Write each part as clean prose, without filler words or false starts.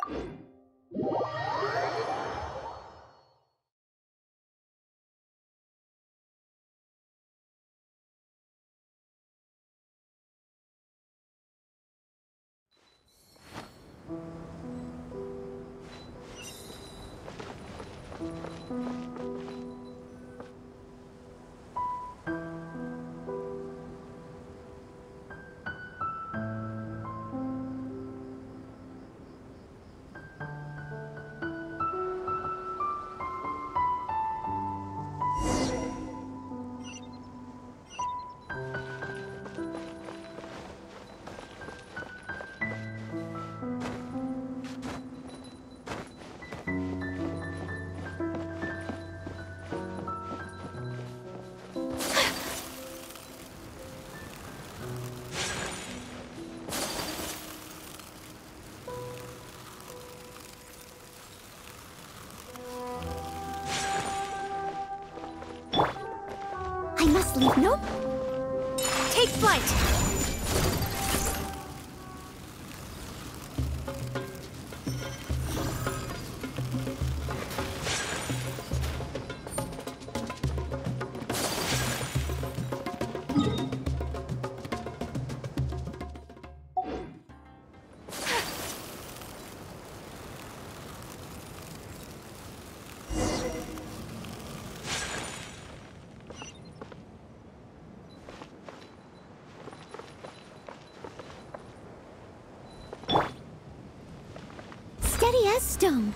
I must leave. Nope. Take flight. Steady as stone.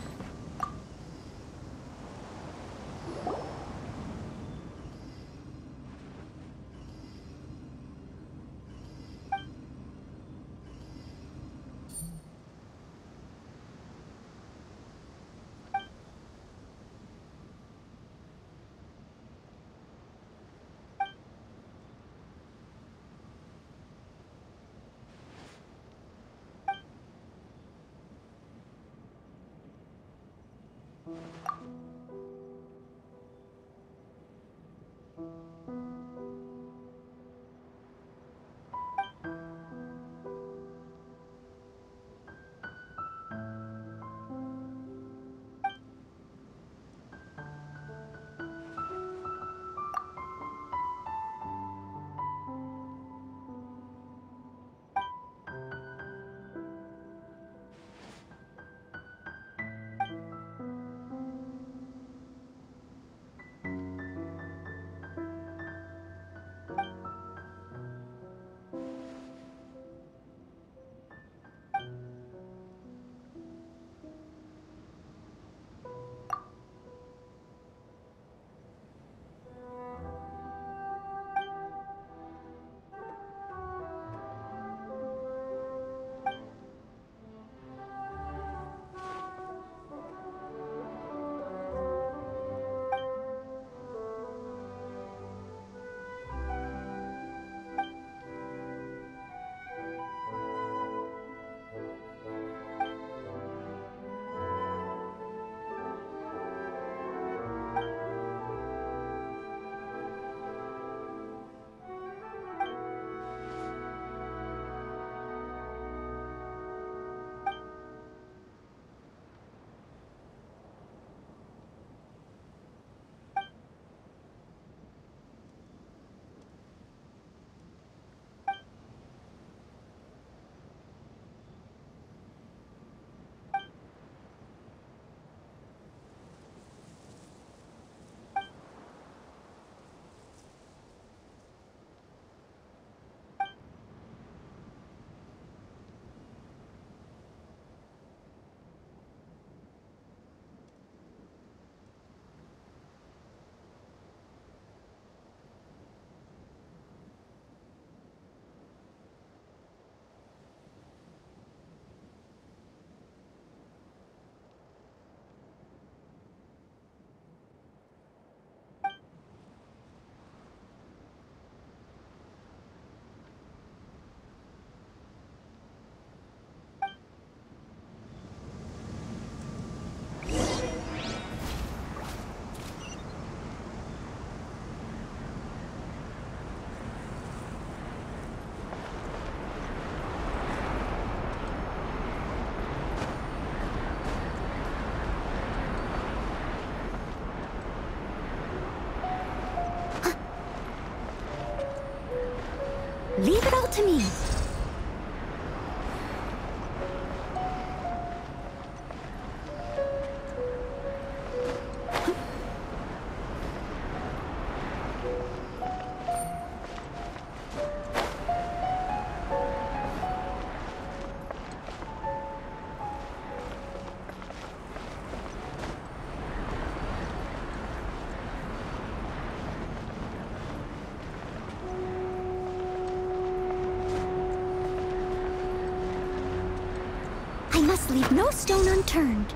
must leave no stone unturned.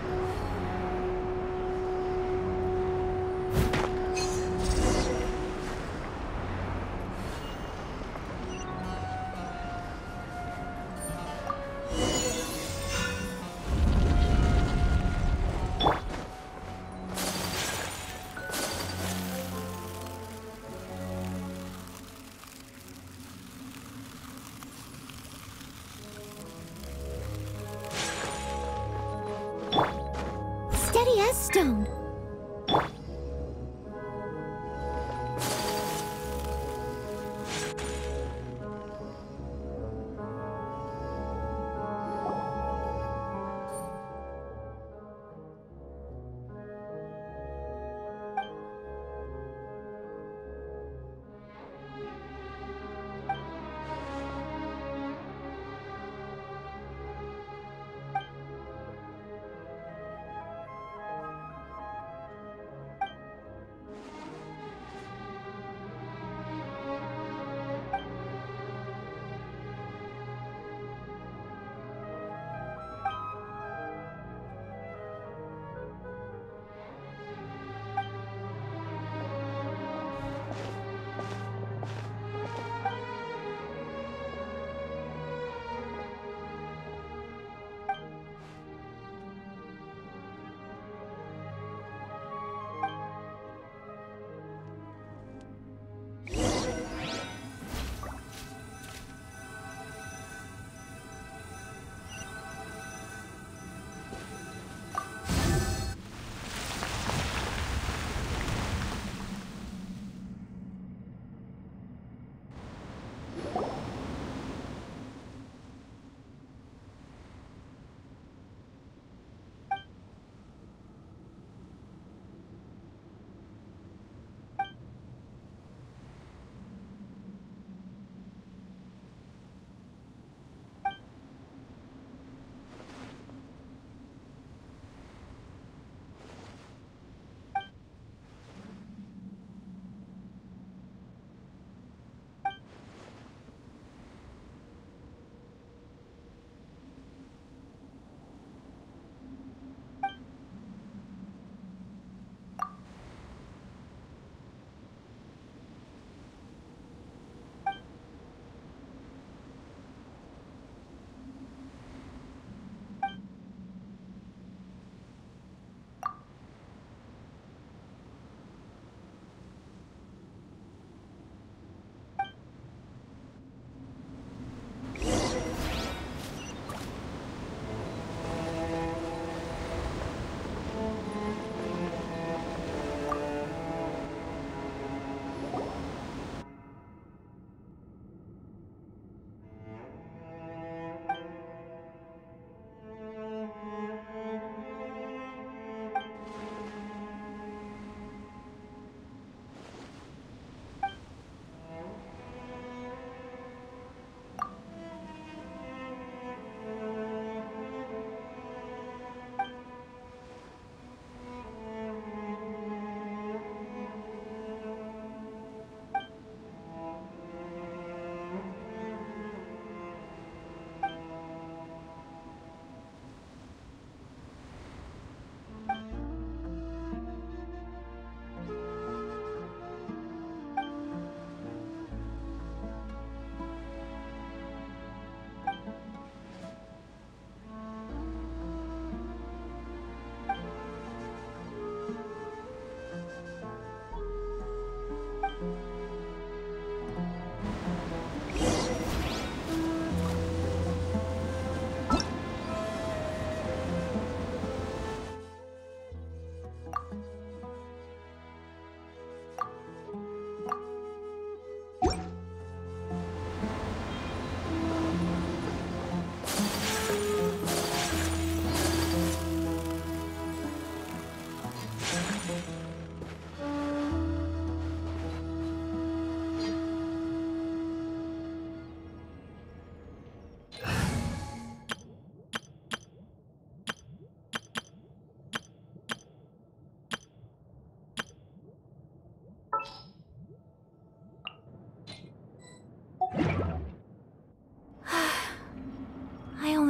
Steady as stone.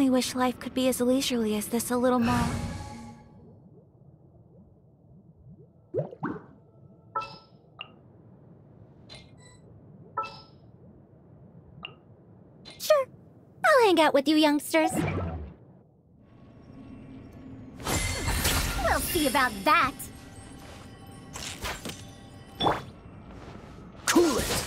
only wish life could be as leisurely as this a little more. Sure, I'll hang out with you youngsters. We'll see about that. Cool it!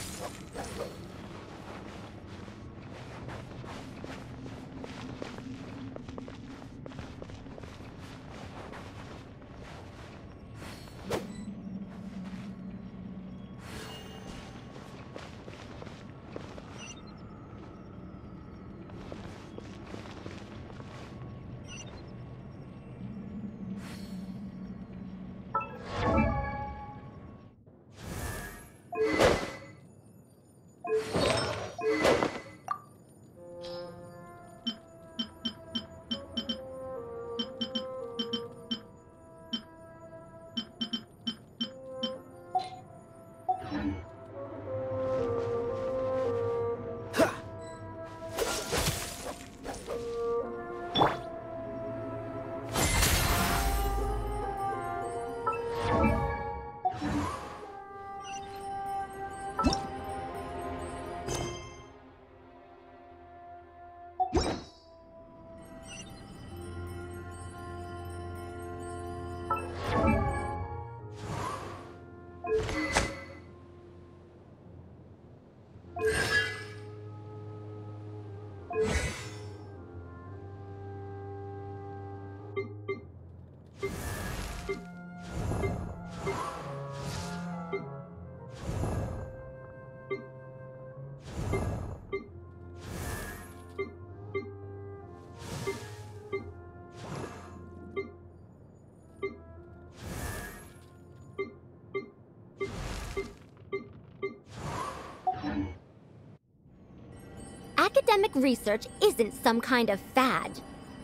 Academic research isn't some kind of fad.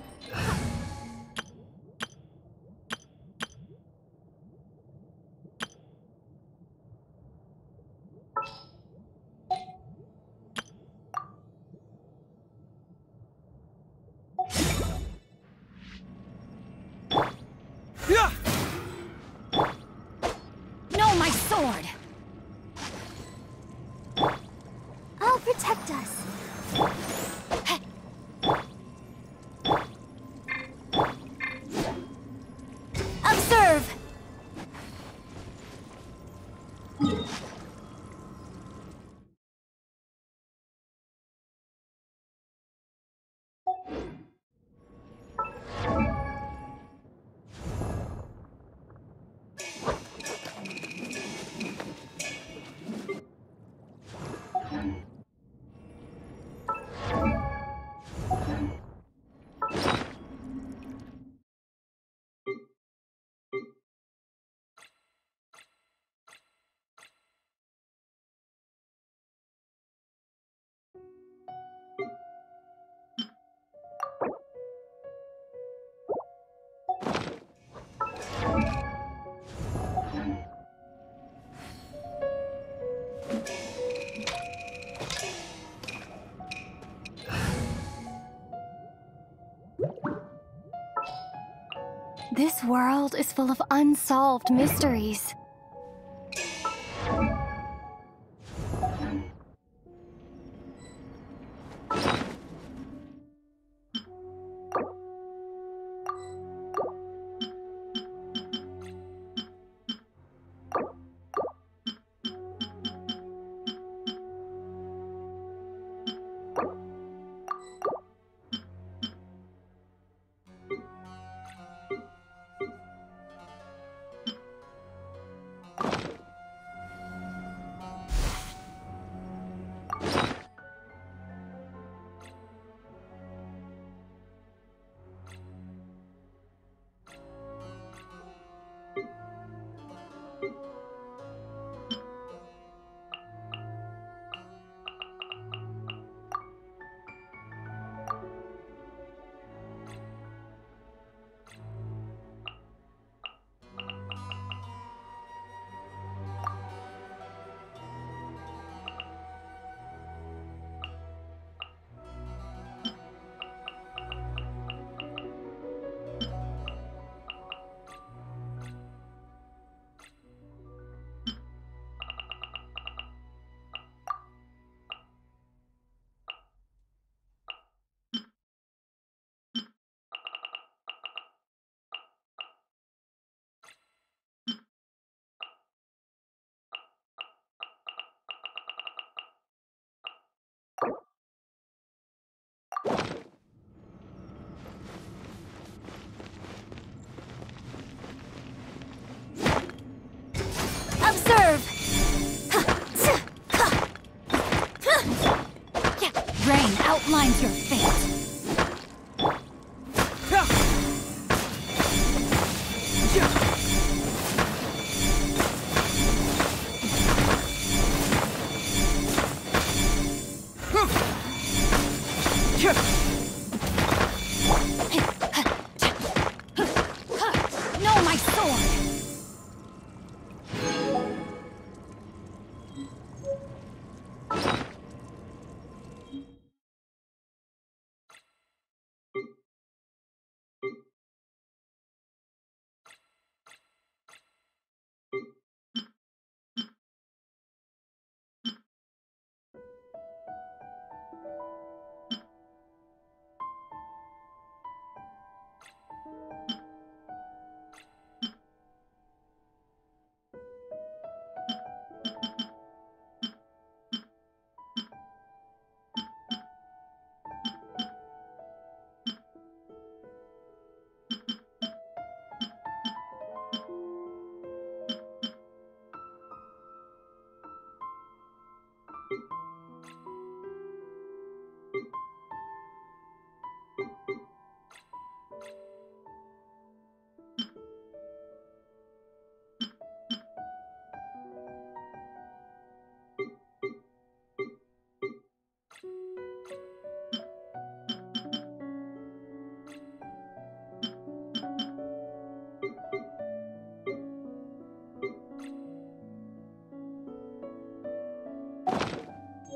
Yeah! No, my sword! I'll protect us. Observe! This world is full of unsolved mysteries.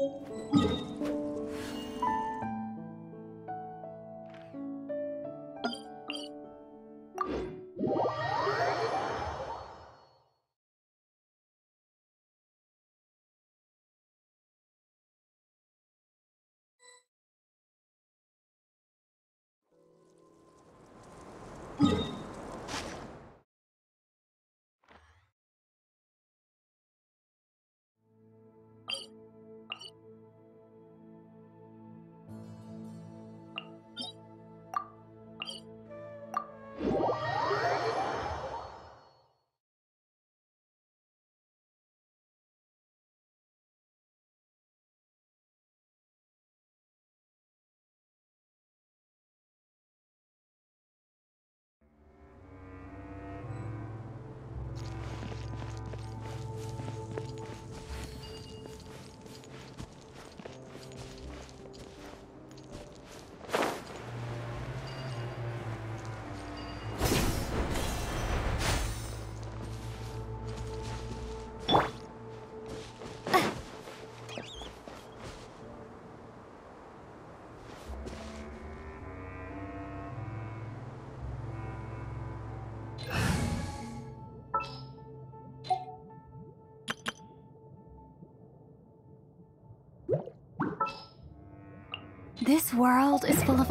This world is full of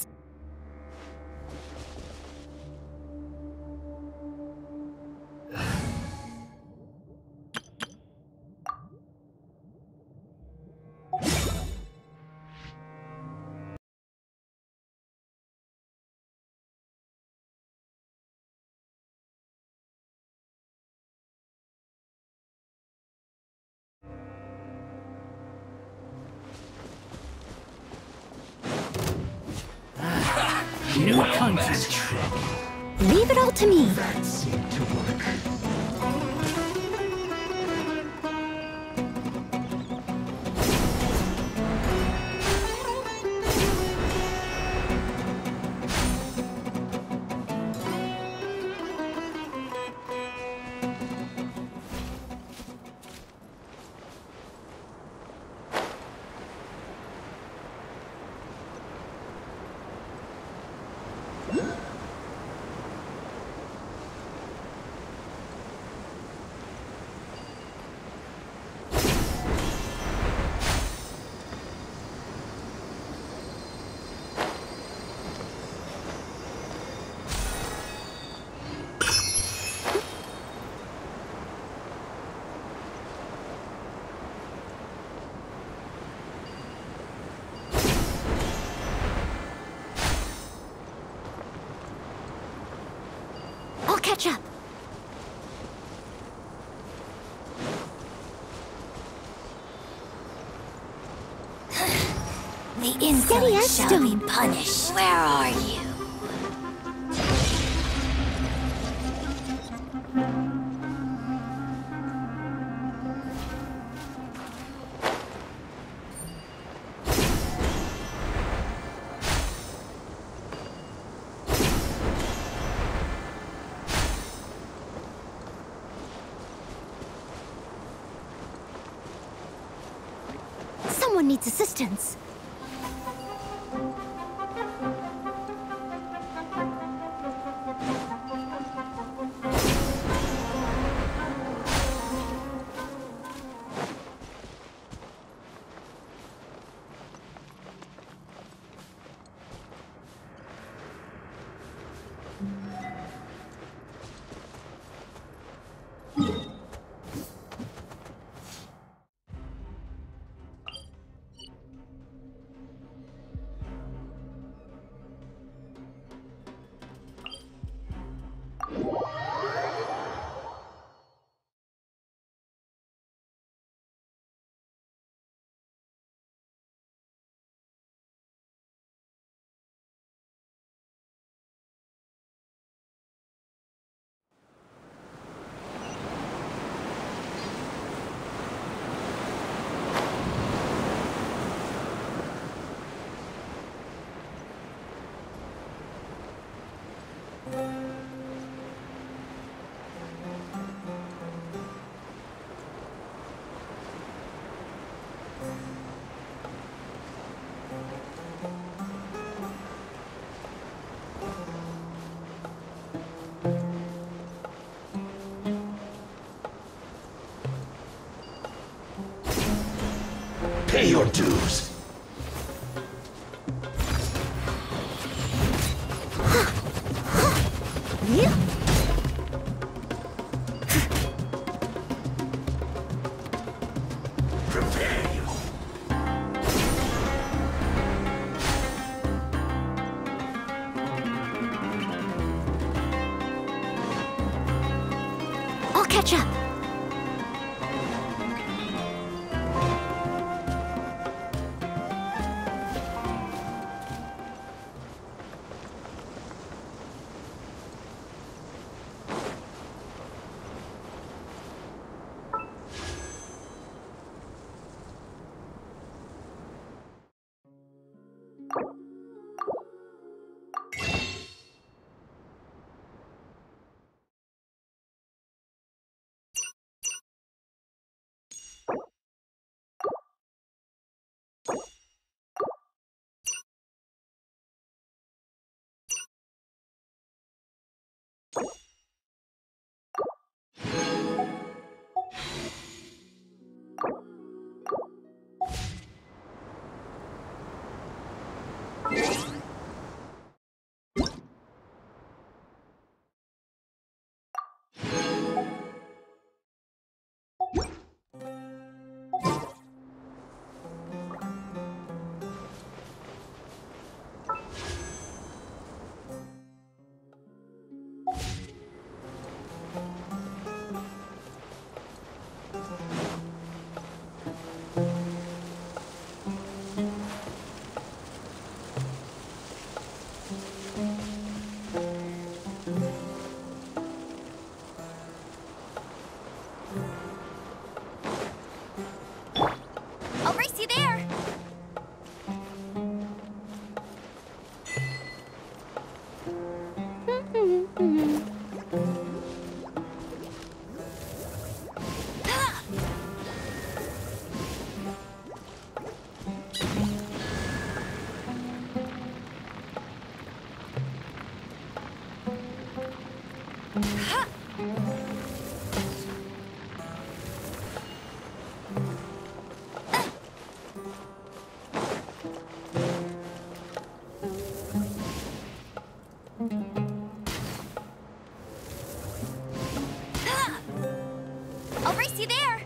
New country. Leave it all to me. That seemed to work. I'll catch up. The insolent shall be punished. Where are you? Someone needs assistance. Pay your dues. Prepare you. I'll catch up. I'll race you there! I'll race you there!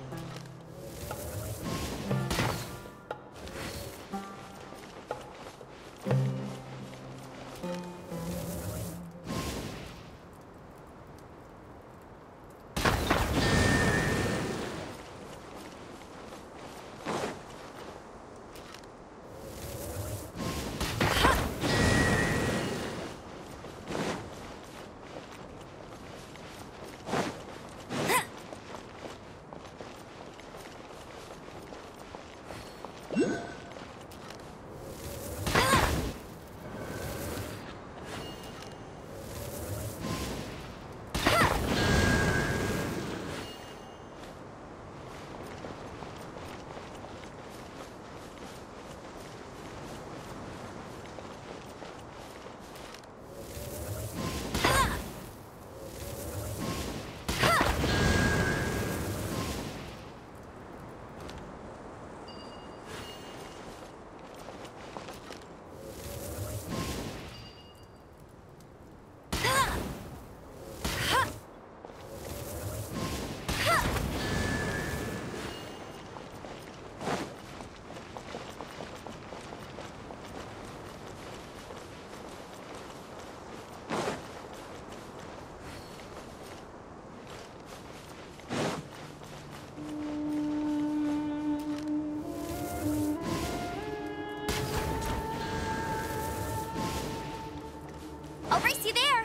I'll race you there!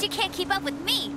She can't keep up with me.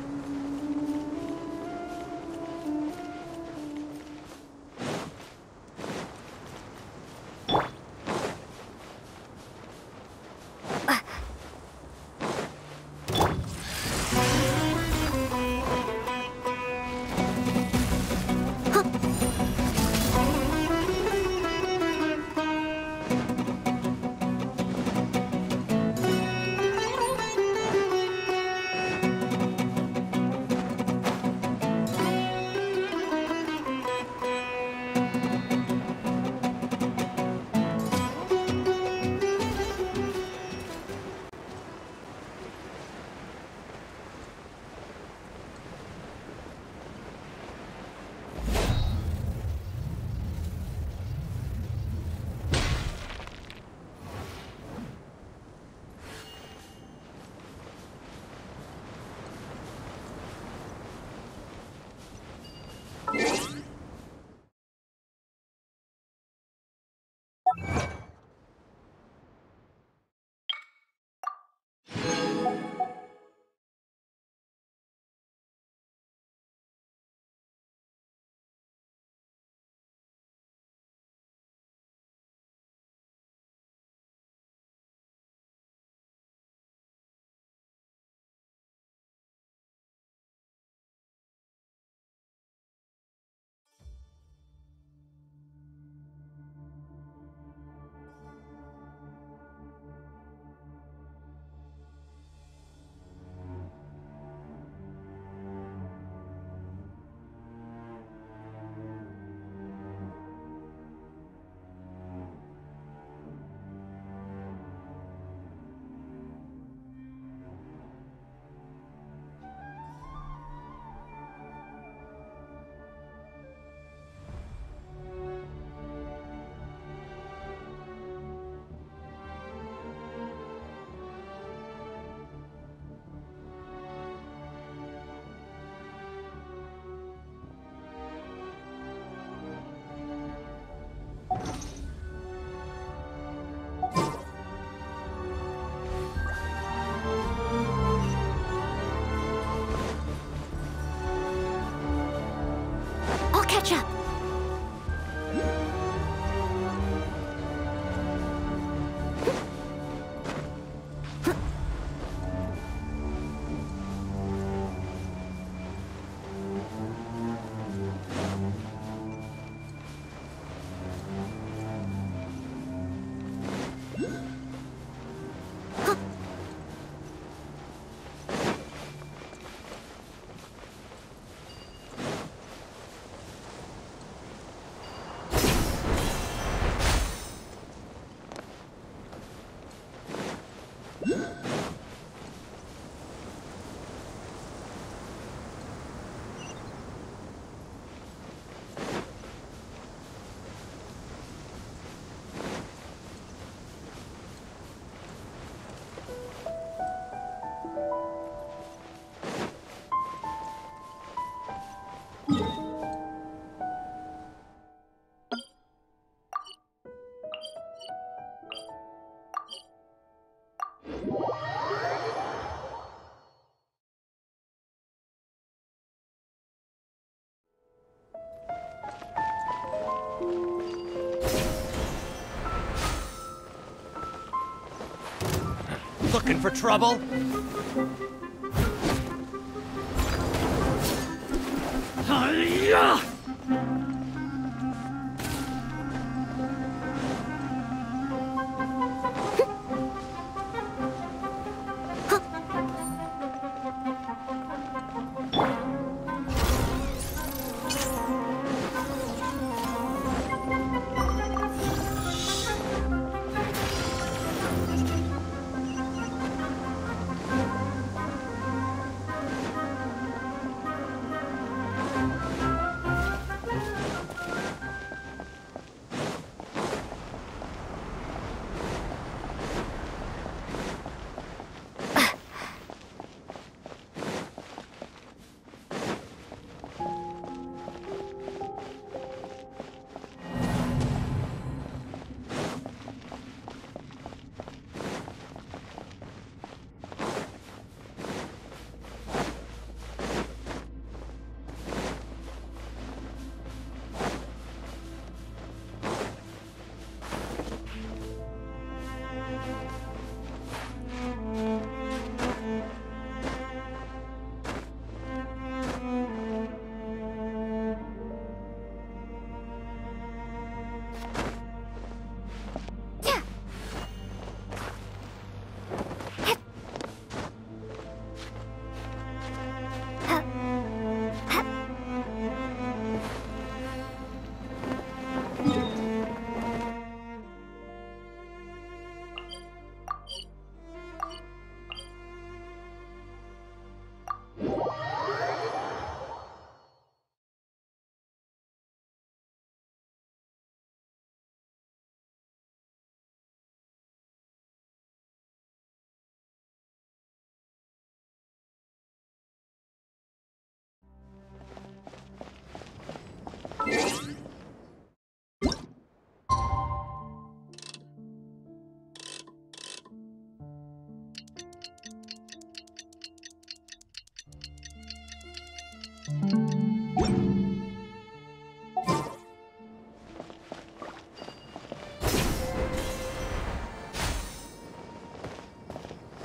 I'll catch up. Looking for trouble? Hi-ya!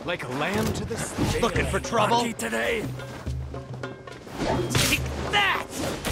Like a lamb to the slaughter. Looking for trouble? Today. Take that!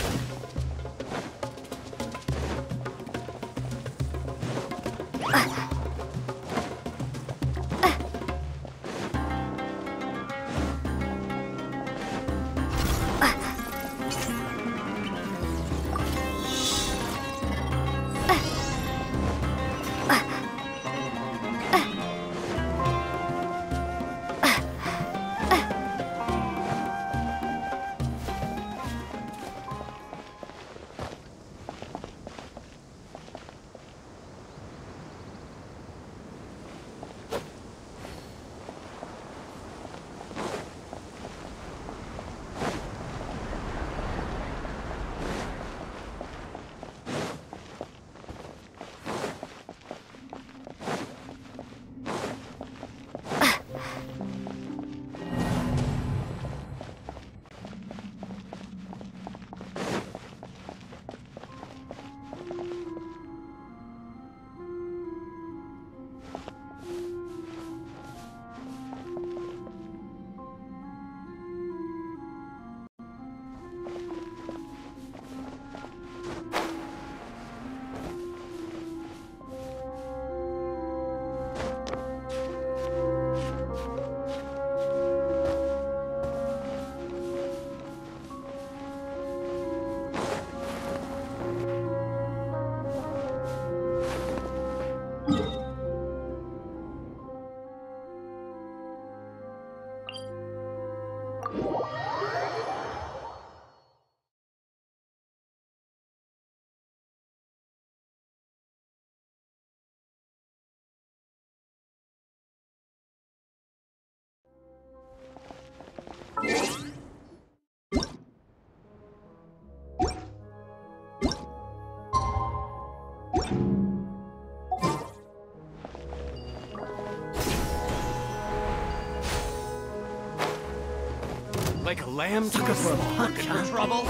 Like a lamb to the slaughter. Looking for trouble?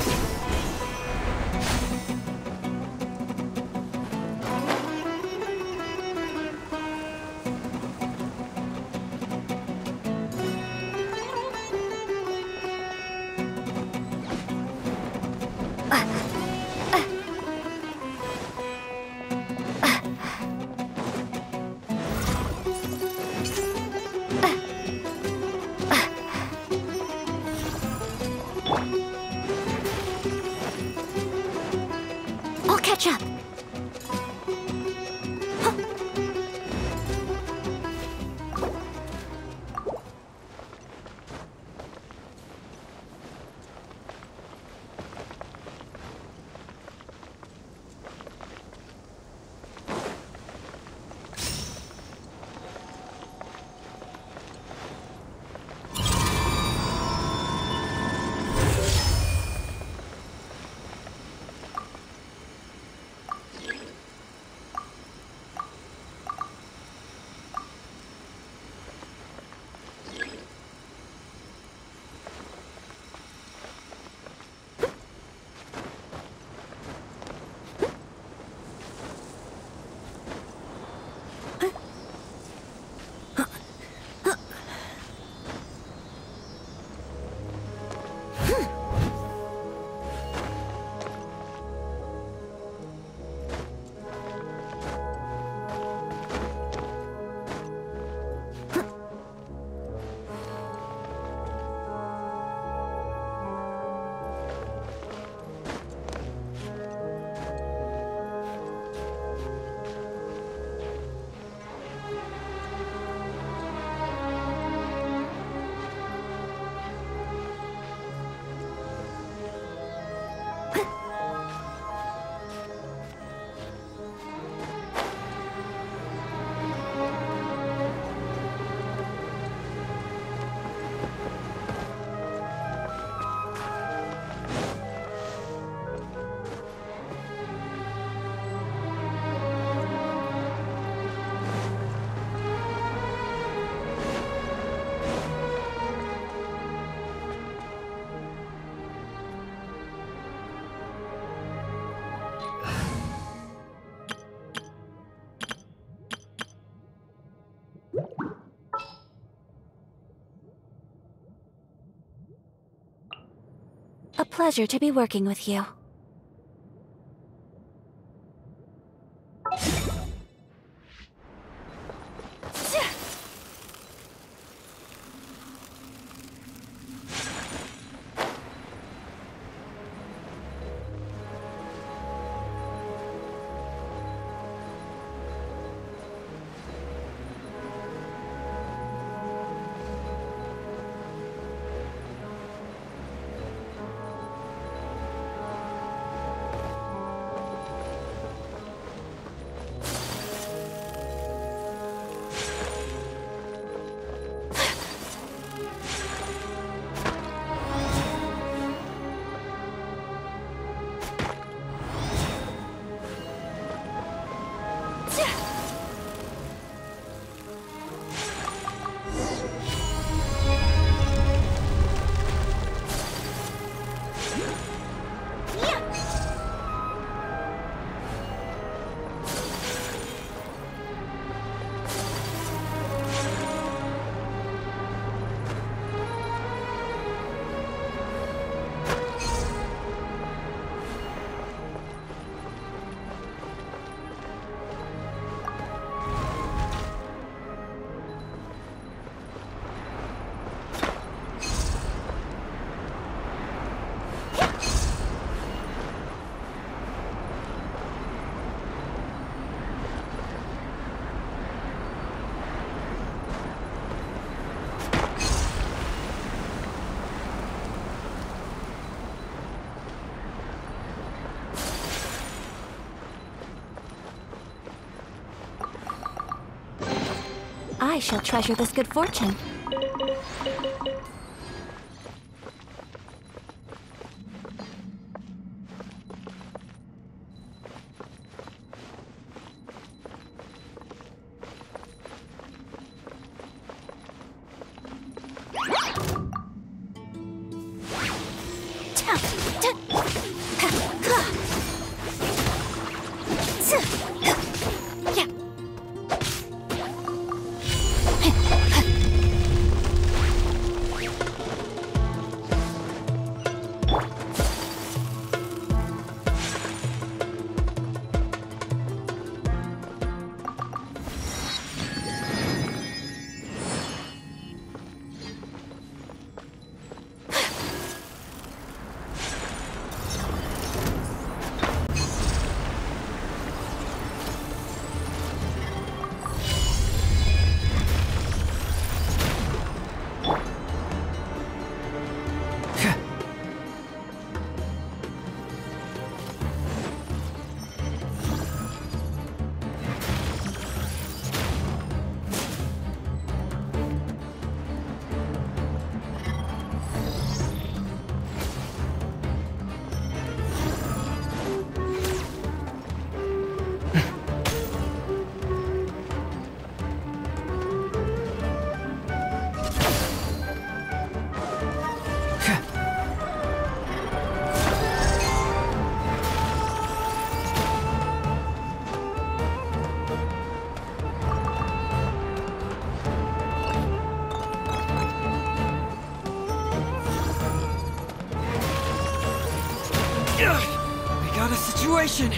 I'll catch up. pleasure to be working with you. I shall treasure this good fortune. We got a situation!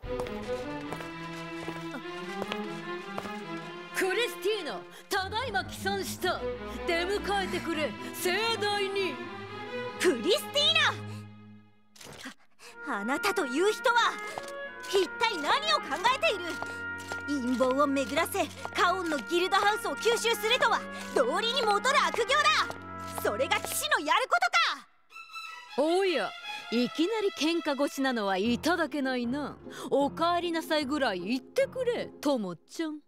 クリスティーナ、ただいま帰参した。出迎えてくれ、盛大に。 クリスティーナ、あなたという人は一体何を考えている。陰謀を巡らせカオンのギルドハウスを吸収するとは道理に戻る悪行だ。それが騎士のやることか。 おや、いきなり喧嘩腰なのはいただけないな。おかえりなさいぐらい言ってくれ、ともちゃん。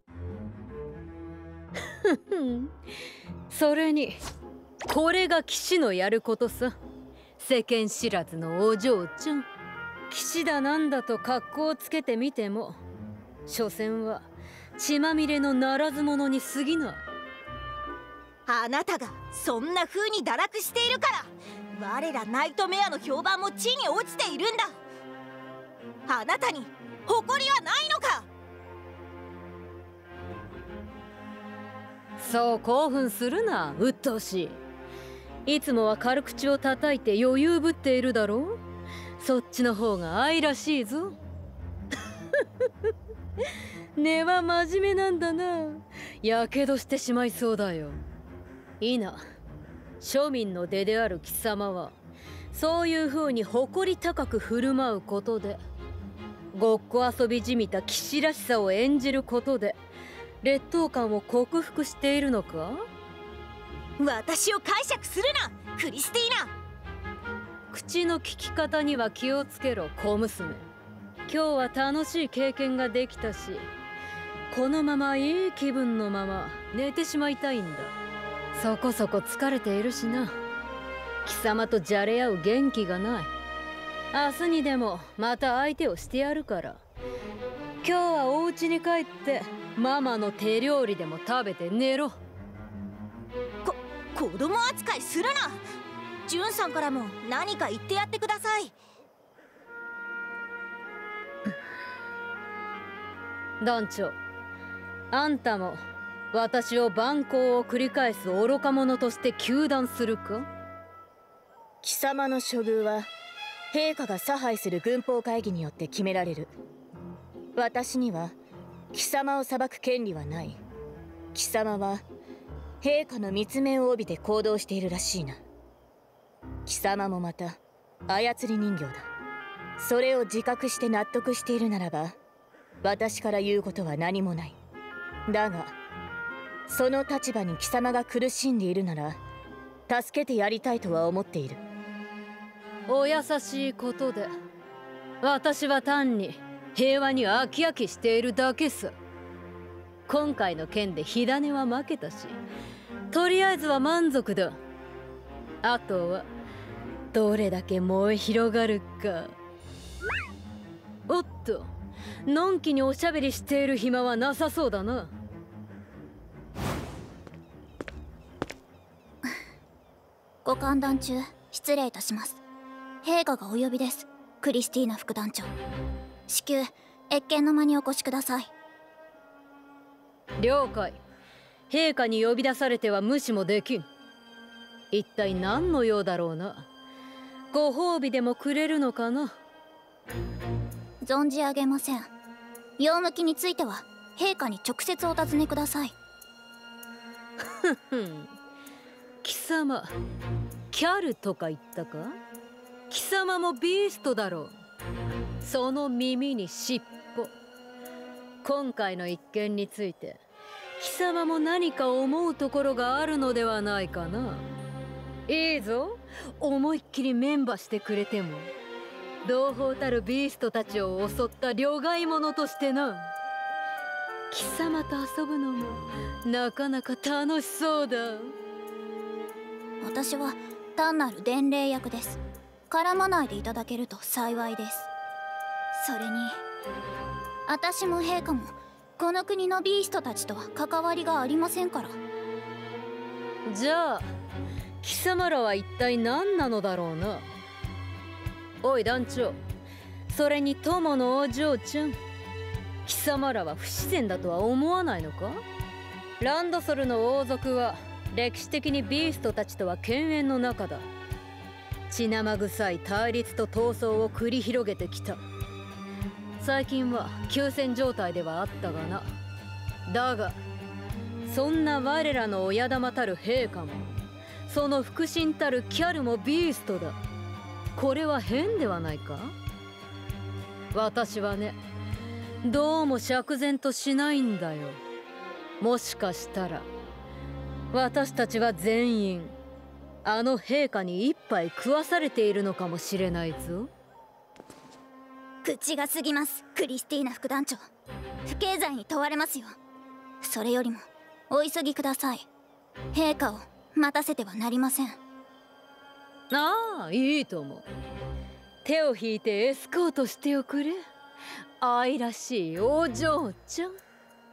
それにこれが騎士のやることさ。世間知らずのお嬢ちゃん、騎士だなんだと格好をつけてみても所詮は血まみれのならず者に過ぎない。 あなたがそんな風に堕落しているから我らナイトメアの評判も地に落ちているんだ。あなたに誇りはないのか。 そう興奮するな、鬱陶しい。いつもは軽口を叩いて余裕ぶっているだろう。そっちの方が愛らしいぞ。根は真面目なんだな。やけどしてしまいそうだよ。いいな、庶民の出である貴様はそういう風に誇り高く振る舞うことで、ごっこ遊びじみた騎士らしさを演じることで劣等感を克服しているのか。 私を解釈するな、クリスティーナ。 口の聞き方には気をつけろ、小娘。今日は楽しい経験ができたし、このままいい気分のまま寝てしまいたいんだ。そこそこ疲れているしな。貴様とじゃれ合う元気がない。明日にでもまた相手をしてやるから。今日はお家に帰ってママの手料理でも食べて寝ろ。 子供扱いするな。ジュンさんからも何か言ってやってください。 団長、あんたも私を蛮行を繰り返す愚か者として糾弾するか。 貴様の処遇は陛下が差配する軍法会議によって決められる。私には貴様を裁く権利はない。貴様は陛下の密命を帯びて行動しているらしいな。貴様もまた操り人形だ。それを自覚して納得しているならば私から言うことは何もない。だがその立場に貴様が苦しんでいるなら助けてやりたいとは思っている。 お優しいことで。私は単に平和に飽き飽きしているだけさ。今回の件で火種は負けたし、とりあえずは満足だ。あとはどれだけ燃え広がるか。おっと、のんきにおしゃべりしている暇はなさそうだな。 ご歓談中失礼いたします。陛下がお呼びです。クリスティーナ副団長、至急謁見の間にお越しください。 了解。陛下に呼び出されては無視もできん。一体何の用だろうな。ご褒美でもくれるのかな。 存じ上げません。用向きについては陛下に直接お尋ねください。 貴様、キャルとか言ったか。貴様もビーストだろう。その耳に尻尾。今回の一件について貴様も何か思うところがあるのではないかな。いいぞ、思いっきりメンバしてくれても。同胞たるビーストたちを襲った両替者としてな。貴様と遊ぶのもなかなか楽しそうだ。 私は単なる伝令役です。絡まないでいただけると幸いです。それに私も陛下もこの国のビーストたちとは関わりがありませんから。 じゃあ貴様らは一体何なのだろうな。おい団長、それに友のお嬢ちゃん、貴様らは不自然だとは思わないのか。ランドソルの王族は歴史的にビーストたちとは犬猿の仲だ。血生臭い対立と闘争を繰り広げてきた。 最近は休戦状態ではあったがな。だがそんな我らの親玉たる陛下もその腹心たるキャルもビーストだ。これは変ではないか。私はね、どうも釈然としないんだよ。もしかしたら私たちは全員あの陛下に一杯食わされているのかもしれないぞ。 口が過ぎます、クリスティーナ副団長。不敬罪に問われますよ。それよりもお急ぎください。陛下を待たせてはなりません。 ああ、いいと思う。手を引いてエスコートしておくれ。愛らしいお嬢ちゃん。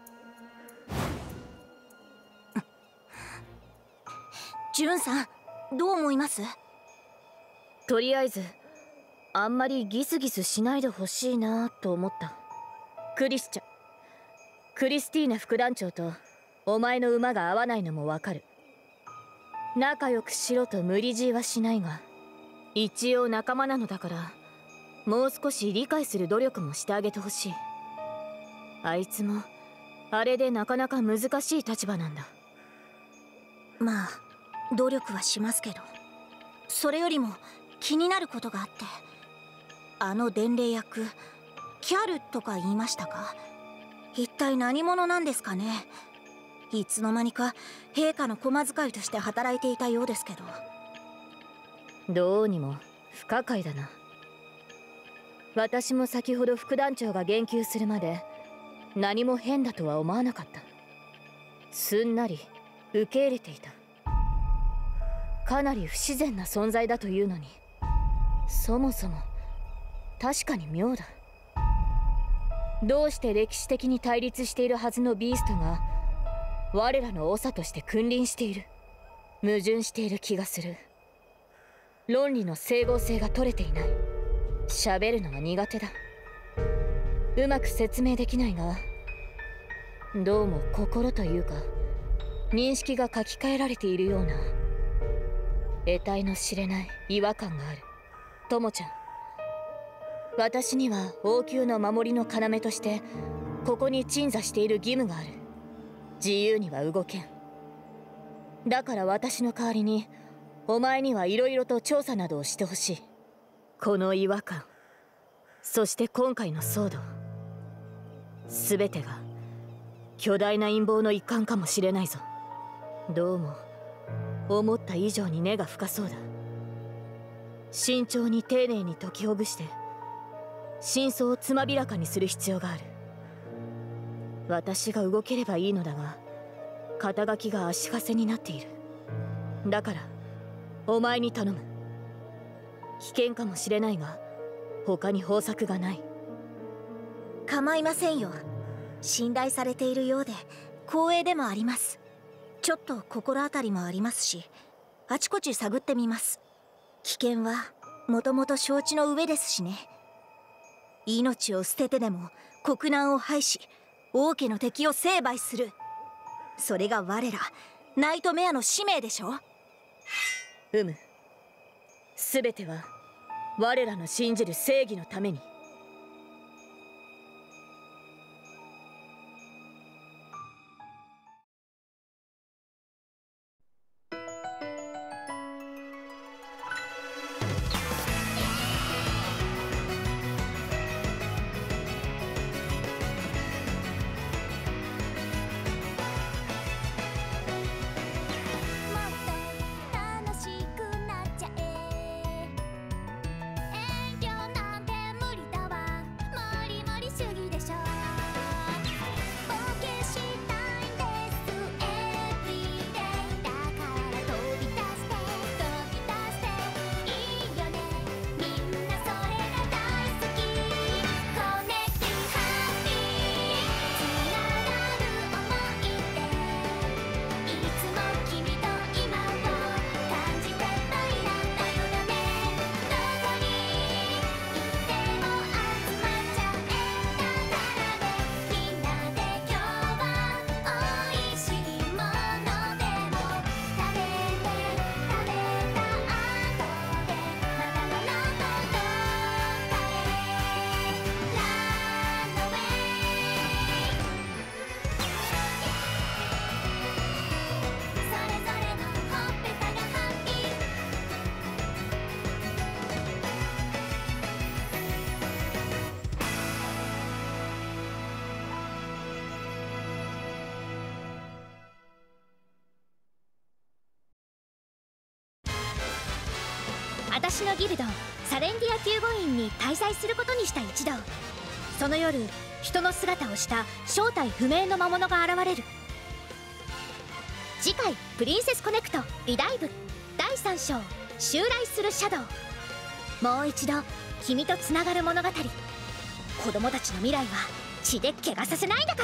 ジュンさん、どう思います？ とりあえずあんまりギスギスしないでほしいなと思った。クリスティーナ副団長とお前の馬が合わないのもわかる。仲良くしろと無理強いはしないが、一応仲間なのだからもう少し理解する努力もしてあげてほしい。あいつもあれでなかなか難しい立場なんだ。 まあ努力はしますけど、それよりも気になることがあって、あの伝令役キャルとか言いましたか？一体何者なんですかね。いつの間にか陛下の駒使いとして働いていたようですけど。 どうにも不可解だな。私も先ほど副団長が言及するまで何も変だとは思わなかった。すんなり受け入れていた。かなり不自然な存在だというのに、そもそも確かに妙だ。どうして歴史的に対立しているはずのビーストが我らの長として君臨している。矛盾している気がする。論理の整合性が取れていない。喋るのが苦手だ。うまく説明できないが、どうも心というか認識が書き換えられているような得体の知れない違和感がある。ともちゃん、私には王宮の守りの要としてここに鎮座している義務がある。自由には動けん。だから私の代わりにお前にはいろいろと調査などをしてほしい。この違和感、そして今回の騒動、全てが巨大な陰謀の一環かもしれないぞ。どうも思った以上に根が深そうだ。慎重に丁寧に解きほぐして真相をつまびらかにする必要がある。私が動ければいいのだが、肩書きが足かせになっている。だからお前に頼む。危険かもしれないが他に方策がない。 構いませんよ。信頼されているようで光栄でもあります。ちょっと心当たりもありますし、あちこち探ってみます。危険はもともと承知の上ですしね。命を捨ててでも国難を排し、王家の敵を成敗する、それが我らナイトメアの使命でしょ。 全ては我らの信じる正義のために。 楽しくなっちゃえ。遠慮なんて無理だ私のギルドサレンディア救護員に滞在することにした一同。その夜、人の姿をした正体不明の魔物が現れる。次回プリンセスコネクトリダイブ第3章襲来するシャドウ。もう一度君とつながる物語。子供たちの未来は血で怪我させないんだから。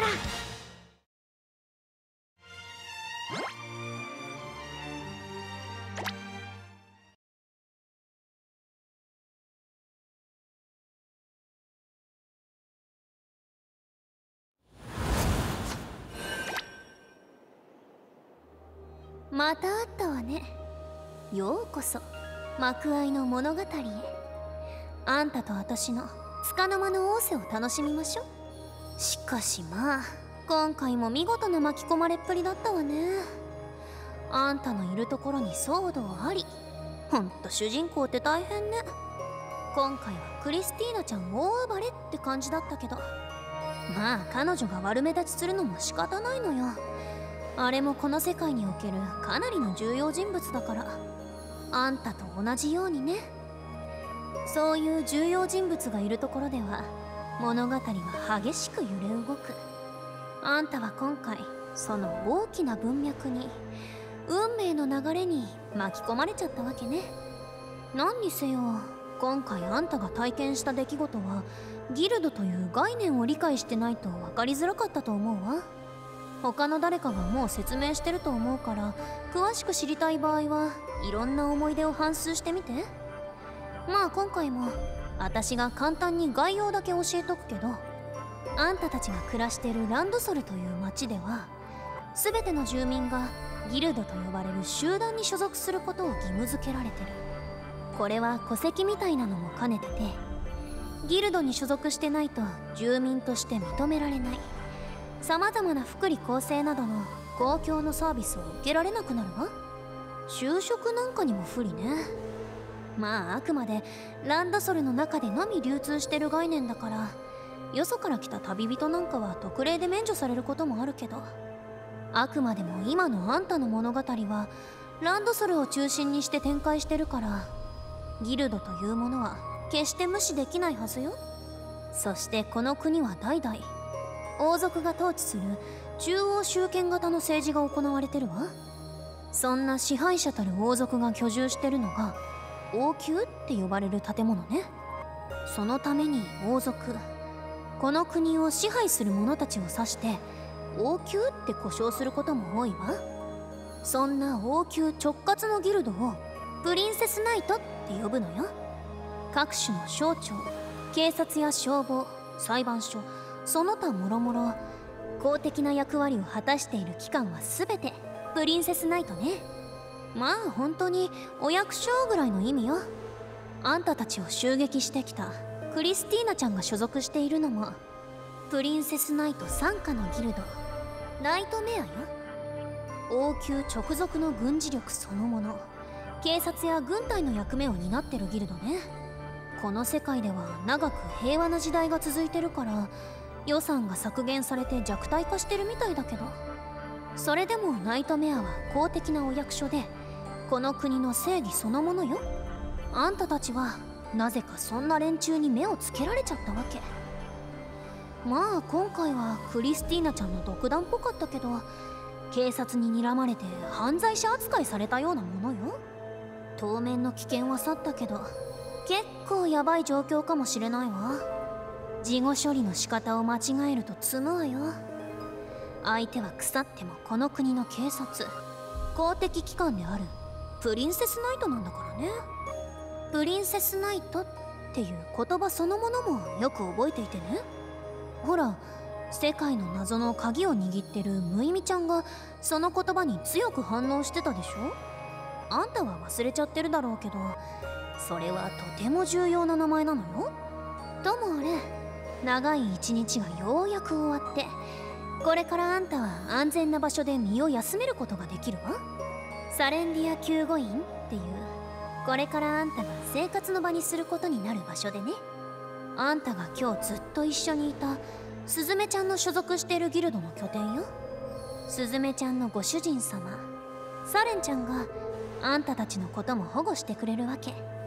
また会ったわね。ようこそ幕間の物語へ。あんたと私の束の間の仰せを楽しみましょう。しかしまあ今回も見事な巻き込まれっぷりだったわね。あんたのいるところに騒動あり。ほんと主人公って大変ね。今回はクリスティーナちゃん大暴れって感じだったけど、まあ彼女が悪目立ちするのも仕方ないのよ。あれもこの世界におけるかなりの重要人物だから。あんたと同じようにね。そういう重要人物がいるところでは物語は激しく揺れ動く。あんたは今回その大きな文脈に、運命の流れに巻き込まれちゃったわけね。何にせよ今回あんたが体験した出来事はギルドという概念を理解してないと分かりづらかったと思うわ。他の誰かがもう説明してると思うから、詳しく知りたい場合はいろんな思い出を反芻してみて。まあ今回も私が簡単に概要だけ教えとくけど、あんたたちが暮らしてるランドソルという町では全ての住民がギルドと呼ばれる集団に所属することを義務付けられてる。これは戸籍みたいなのも兼ねてて、ギルドに所属してないと住民として認められない。さまざまな福利厚生などの公共のサービスを受けられなくなるわ。就職なんかにも不利ね。まああくまでランドソルの中でのみ流通してる概念だから、よそから来た旅人なんかは特例で免除されることもあるけど、あくまでも今のあんたの物語はランドソルを中心にして展開してるから、ギルドというものは決して無視できないはずよ。そしてこの国は代々王族が統治する中央集権型の政治が行われてるわ。そんな支配者たる王族が居住してるのが王宮って呼ばれる建物ね。そのために王族、この国を支配する者たちを指して王宮って呼称することも多いわ。そんな王宮直轄のギルドをプリンセスナイトって呼ぶのよ。各種の省庁、警察や消防、裁判所、その他もろもろ公的な役割を果たしている機関は全てプリンセスナイトね。まあ本当にお役所ぐらいの意味よ。あんたたちを襲撃してきたクリスティーナちゃんが所属しているのもプリンセスナイト傘下のギルドナイトメアよ。王宮直属の軍事力そのもの、警察や軍隊の役目を担ってるギルドね。この世界では長く平和な時代が続いてるから予算が削減されて弱体化してるみたいだけど、それでもナイトメアは公的なお役所でこの国の正義そのものよ。あんたたちはなぜかそんな連中に目をつけられちゃったわけ。まあ今回はクリスティーナちゃんの独断っぽかったけど、警察に睨まれて犯罪者扱いされたようなものよ。当面の危険は去ったけど結構ヤバい状況かもしれないわ。事後処理の仕方を間違えると積むわよ。相手は腐ってもこの国の警察、公的機関であるプリンセスナイトなんだからね。プリンセスナイトっていう言葉そのものもよく覚えていてね。ほら世界の謎の鍵を握ってるムイミちゃんがその言葉に強く反応してたでしょ。あんたは忘れちゃってるだろうけど、それはとても重要な名前なのよ。ともあれ長い一日がようやく終わって、これからあんたは安全な場所で身を休めることができるわ。サレンディア救護員っていう、これからあんたが生活の場にすることになる場所でね。あんたが今日ずっと一緒にいたスズメちゃんの所属しているギルドの拠点よ。スズメちゃんのご主人様サレンちゃんがあんたたちのことも保護してくれるわけ。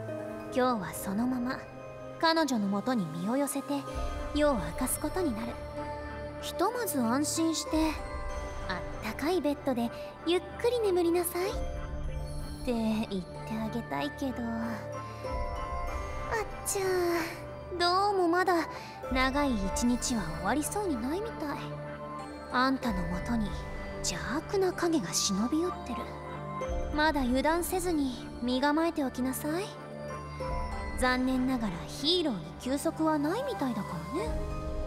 今日はそのまま彼女のもとに身を寄せて夜を明かすことになる。ひとまず安心してあったかいベッドでゆっくり眠りなさいって言ってあげたいけど、あっちゃー、どうもまだ長い一日は終わりそうにないみたい。あんたのもとに邪悪な影が忍び寄ってる。まだ油断せずに身構えておきなさい。残念ながらヒーローに休息はないみたいだからね。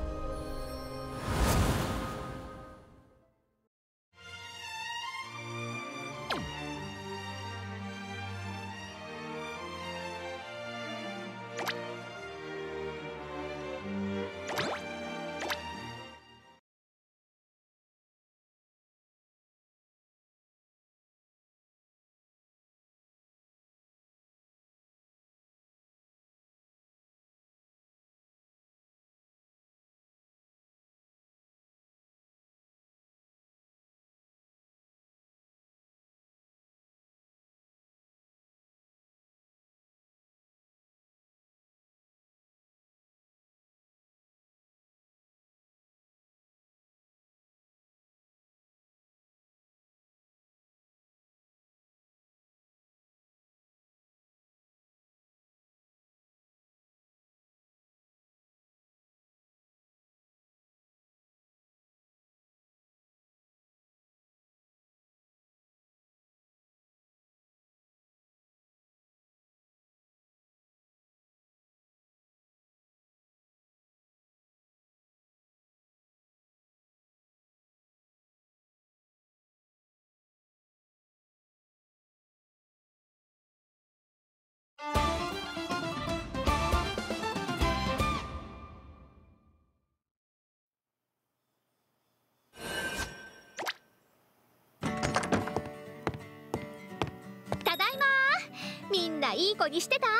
ただいまー。みんないい子にしてた？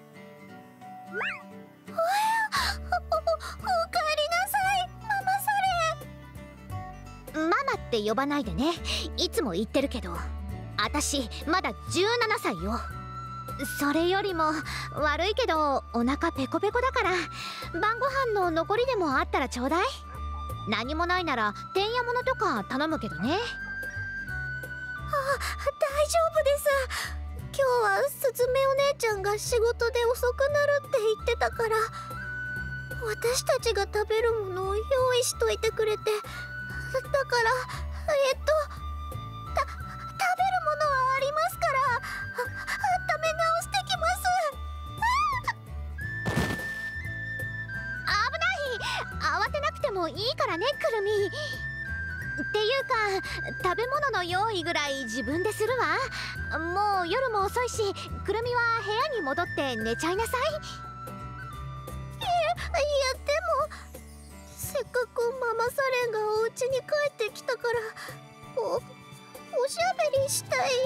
おかえりなさい、ママサレ。 ママって呼ばないでね。いつも言ってるけど、私まだ17歳よ。それよりも悪いけどお腹ペコペコだから、晩ご飯の残りでもあったらちょうだい。何もないならてんやものとか頼むけどね。 大丈夫です。今日はすずめお姉ちゃんが仕事で遅くなるって言ってたから、私たちが食べるものを用意しといてくれて、だから食べるものはありますから、温め直してきます。 危ない、慌てなくてもいいからね、くるみ。っていうか食べ物の用意ぐらい自分でするわ。もう夜も遅いし、くるみは部屋に戻って寝ちゃいなさい。 いやでもせっかくママサレンがお家に帰ってきたから、おしゃべりしたい。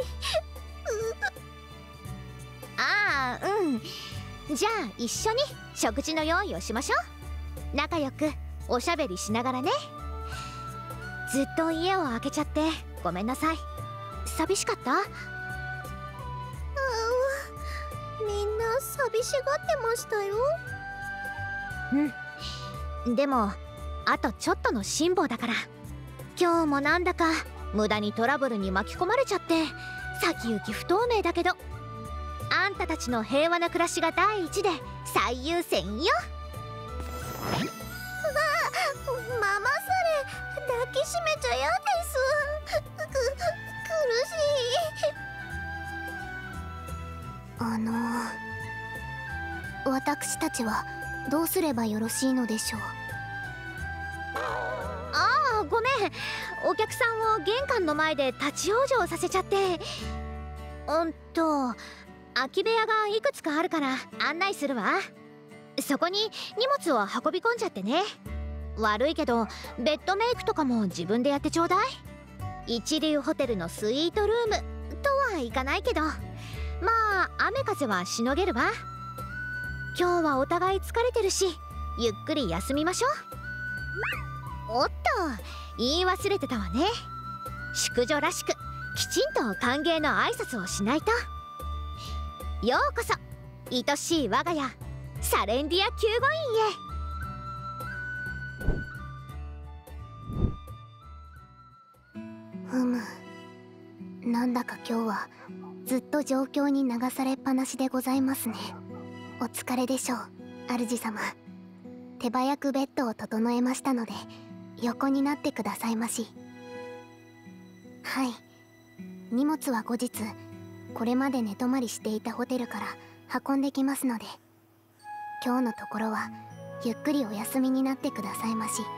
ああ、うん。じゃあ一緒に食事の用意をしましょう。仲良くおしゃべりしながらね。ずっと家を空けちゃってごめんなさい。寂しかった？ みんな寂しがってましたよ。 うん。でもあとちょっとの辛抱だから。今日もなんだか無駄にトラブルに巻き込まれちゃって、先行き不透明だけど、あんたたちの平和な暮らしが第一で最優先よ。 ママサレ、抱きしめちゃ嫌です。苦しい。私たちはどうすればよろしいのでしょう？ ああ、ごめん。お客さんを玄関の前で立ち往生させちゃって。空き部屋がいくつかあるから案内するわ。そこに荷物を運び込んじゃってね。悪いけどベッドメイクとかも自分でやってちょうだい。一流ホテルのスイートルームとはいかないけど、まあ雨風はしのげるわ。今日はお互い疲れてるし、ゆっくり休みましょう。おっと、言い忘れてたわね。淑女らしくきちんと歓迎の挨拶をしないと。ようこそ愛しい我が家サレンディア救護院へ。なんだか今日はずっと状況に流されっぱなしでございますね。お疲れでしょう、主様。手早くベッドを整えましたので横になってくださいまし。はい、荷物は後日これまで寝泊まりしていたホテルから運んできますので、今日のところはゆっくりお休みになってくださいまし。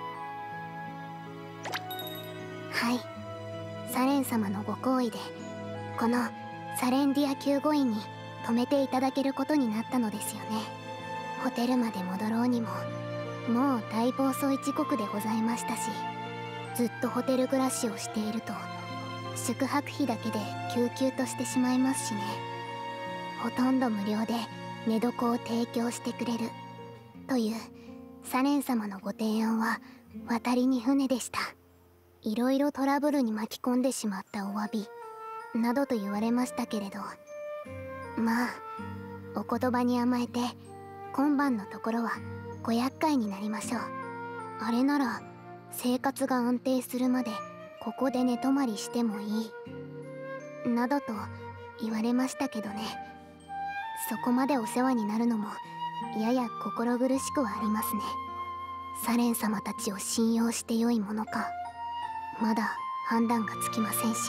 はい、サレン様のご厚意でこのサレンディア救護院に泊めていただけることになったのですよね。ホテルまで戻ろうにももうだいぶ遅い時刻でございましたし、ずっとホテル暮らしをしていると宿泊費だけで救急としてしまいますしね。ほとんど無料で寝床を提供してくれるというサレン様のご提案は渡りに船でした。いろいろトラブルに巻き込んでしまったお詫びなどと言われましたけれど、まあお言葉に甘えて今晩のところはご厄介になりましょう。あれなら生活が安定するまでここで寝泊まりしてもいいなどと言われましたけどね。そこまでお世話になるのもやや心苦しくはありますね。サレン様たちを信用してよいものかまだ判断がつきませんし、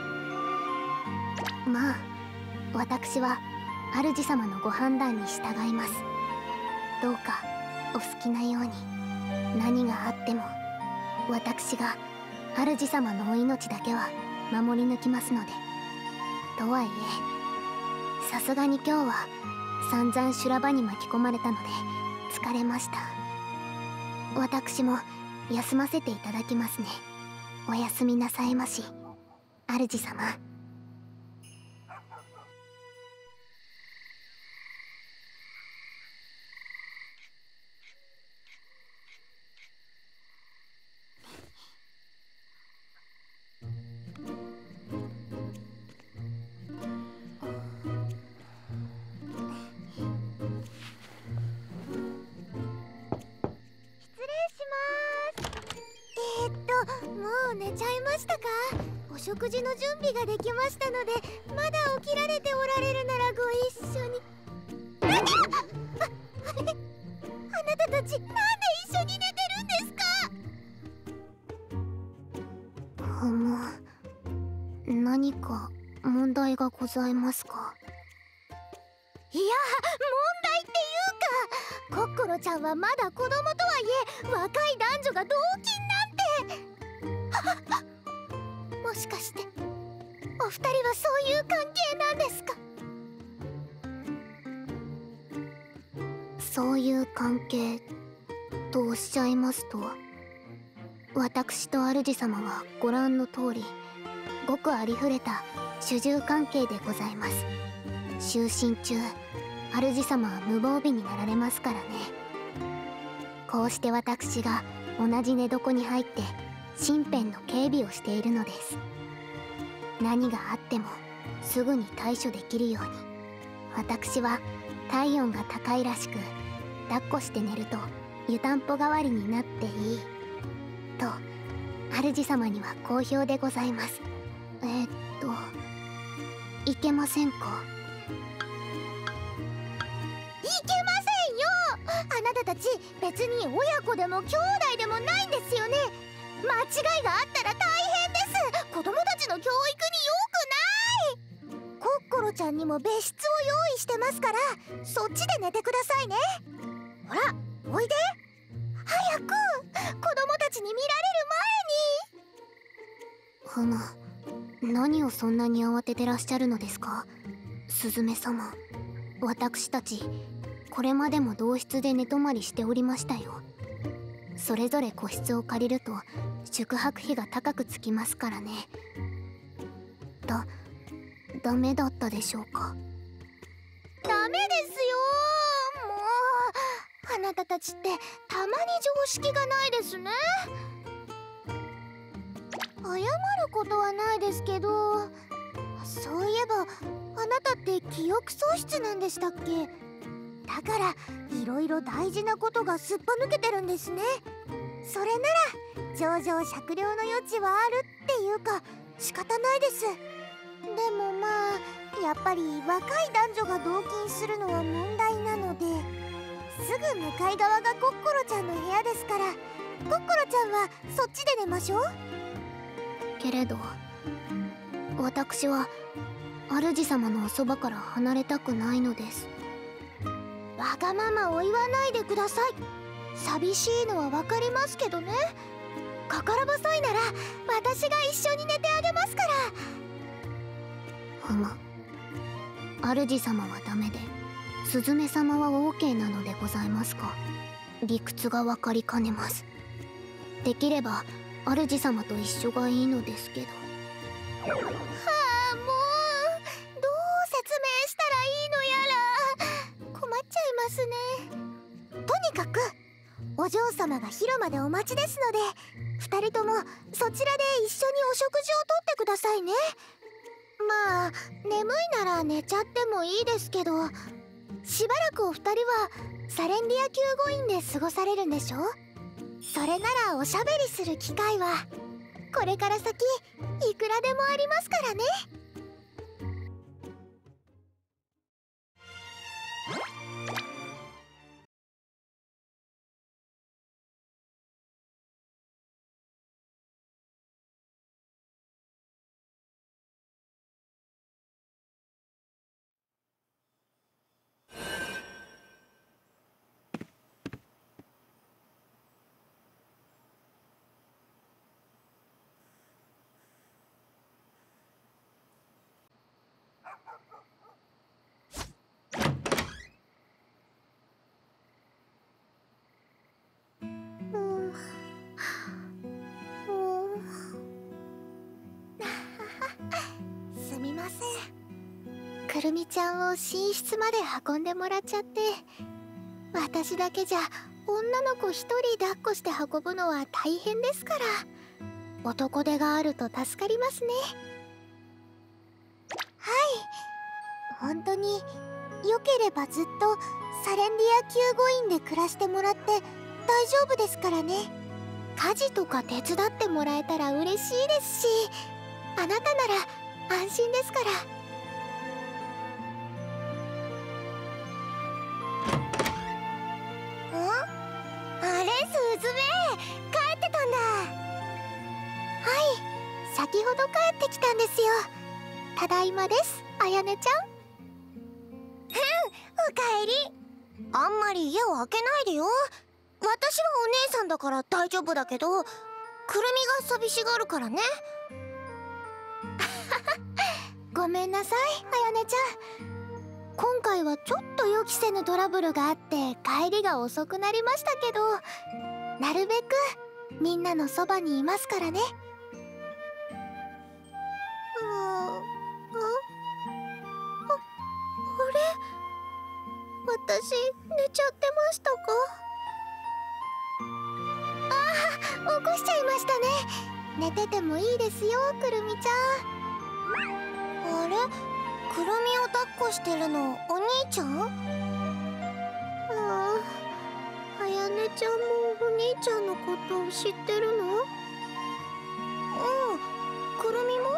まあ私は主様のご判断に従います。どうかお好きなように。何があっても私が主様のお命だけは守り抜きますので。とはいえさすがに今日は散々修羅場に巻き込まれたので疲れました。私も休ませていただきますね。おやすみなさいまし、主様。 もう寝ちゃいましたか？お食事の準備ができましたので、まだ起きられておられるならご一緒に。あれ、あなたたちなんで一緒に寝てるんですか？ 何か問題がございますか？ いや、問題っていうか、コッコロちゃんはまだ子供とはいえ若い男女が同期なんて。もしかしてお二人はそういう関係なんですか？ そういう関係とおっしゃいますと、私と主様はご覧の通りごくありふれた主従関係でございます。就寝中主様は無防備になられますからね。こうして私が同じ寝床に入って身辺の警備をしているのです。何があってもすぐに対処できるように。私は体温が高いらしく、抱っこして寝ると湯たんぽ代わりになっていいと主様には好評でございます。いけませんか？ いけませんよ。あなたたち別に親子でも兄弟でもないんですよね。間違いがあったら大変です。子供たちの教育に良くない。コッコロちゃんにも別室を用意してますから、そっちで寝てくださいね。ほら、おいで。早く子供たちに見られる前に。 何をそんなに慌ててらっしゃるのですか、スズメ様。私たちこれまでも同室で寝泊まりしておりましたよ。それぞれ個室を借りると宿泊費が高くつきますからね。ダメだったでしょうか？ ダメですよ。もうあなたたちってたまに常識がないですね。謝ることはないですけど、そういえばあなたって記憶喪失なんでしたっけ？ だからいろいろ大事なことがすっぱ抜けてるんですね。それなら情状酌量の余地はあるっていうか仕方ないです。でもまあやっぱり若い男女が同勤するのは問題なので、すぐ向かい側がコッコロちゃんの部屋ですから、コッコロちゃんはそっちで寝ましょう。 けれど私は主様のおそばから離れたくないのです。 わがままを言わないでください。寂しいのはわかりますけどね。心細いなら私が一緒に寝てあげますから。 ふむ、主様はダメでスズメ様は OK なのでございますか。理屈が分かりかねます。できれば主様と一緒がいいのですけど。 はあ、もうどう説明したらいいのやら困っちゃいますね。とにかくお嬢様が広間でお待ちですので、2人ともそちらで一緒にお食事をとってくださいね。まあ眠いなら寝ちゃってもいいですけど、しばらくお二人はサレンディア救護院で過ごされるんでしょ。それならおしゃべりする機会はこれから先いくらでもありますからね。すみません。くるみちゃんを寝室まで運んでもらっちゃって、私だけじゃ女の子一人抱っこして運ぶのは大変ですから、男手があると助かりますね。はい、本当によければずっとサレンディア救護院で暮らしてもらって大丈夫ですからね。家事とか手伝ってもらえたら嬉しいですし、あなたなら安心ですから。あれ、スズメ帰ってたんだ。はい、先ほど帰ってきたんですよ。ただいまです、あやねちゃん。おかえり。あんまり家を開けないでよ。私はお姉さんだから大丈夫だけど、くるみが寂しがるからね。ごめんなさい、あやねちゃん。今回はちょっと予期せぬトラブルがあって帰りが遅くなりましたけど、なるべくみんなのそばにいますからね。あれ、私寝ちゃってましたか？起こしちゃいましたね。寝ててもいいですよ、くるみちゃん。あれ、くるみを抱っこしてるのお兄ちゃん？あやねちゃんもお兄ちゃんのことを知ってるの？うん、くるみも？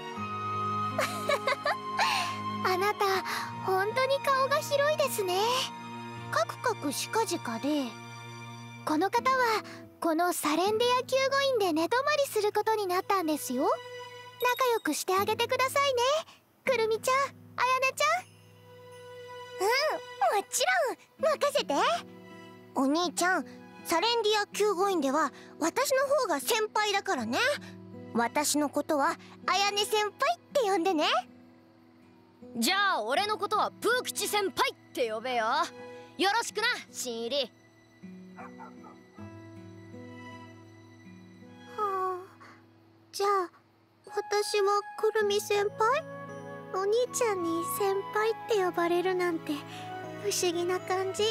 あなた本当に顔が広いですね。カクカクしかじかで、この方はこのサレンディア救護院で寝泊まりすることになったんですよ。仲良くしてあげてくださいね、くるみちゃん、あやねちゃん。もちろん任せて。お兄ちゃん、サレンディア救護院では私の方が先輩だからね。私のことはあやね先輩って呼んでね。 じゃあ俺のことはプー吉先輩って呼べよ。よろしくな、新入り。 じゃあ私はくるみ先輩？お兄ちゃんに先輩って呼ばれるなんて不思議な感じ。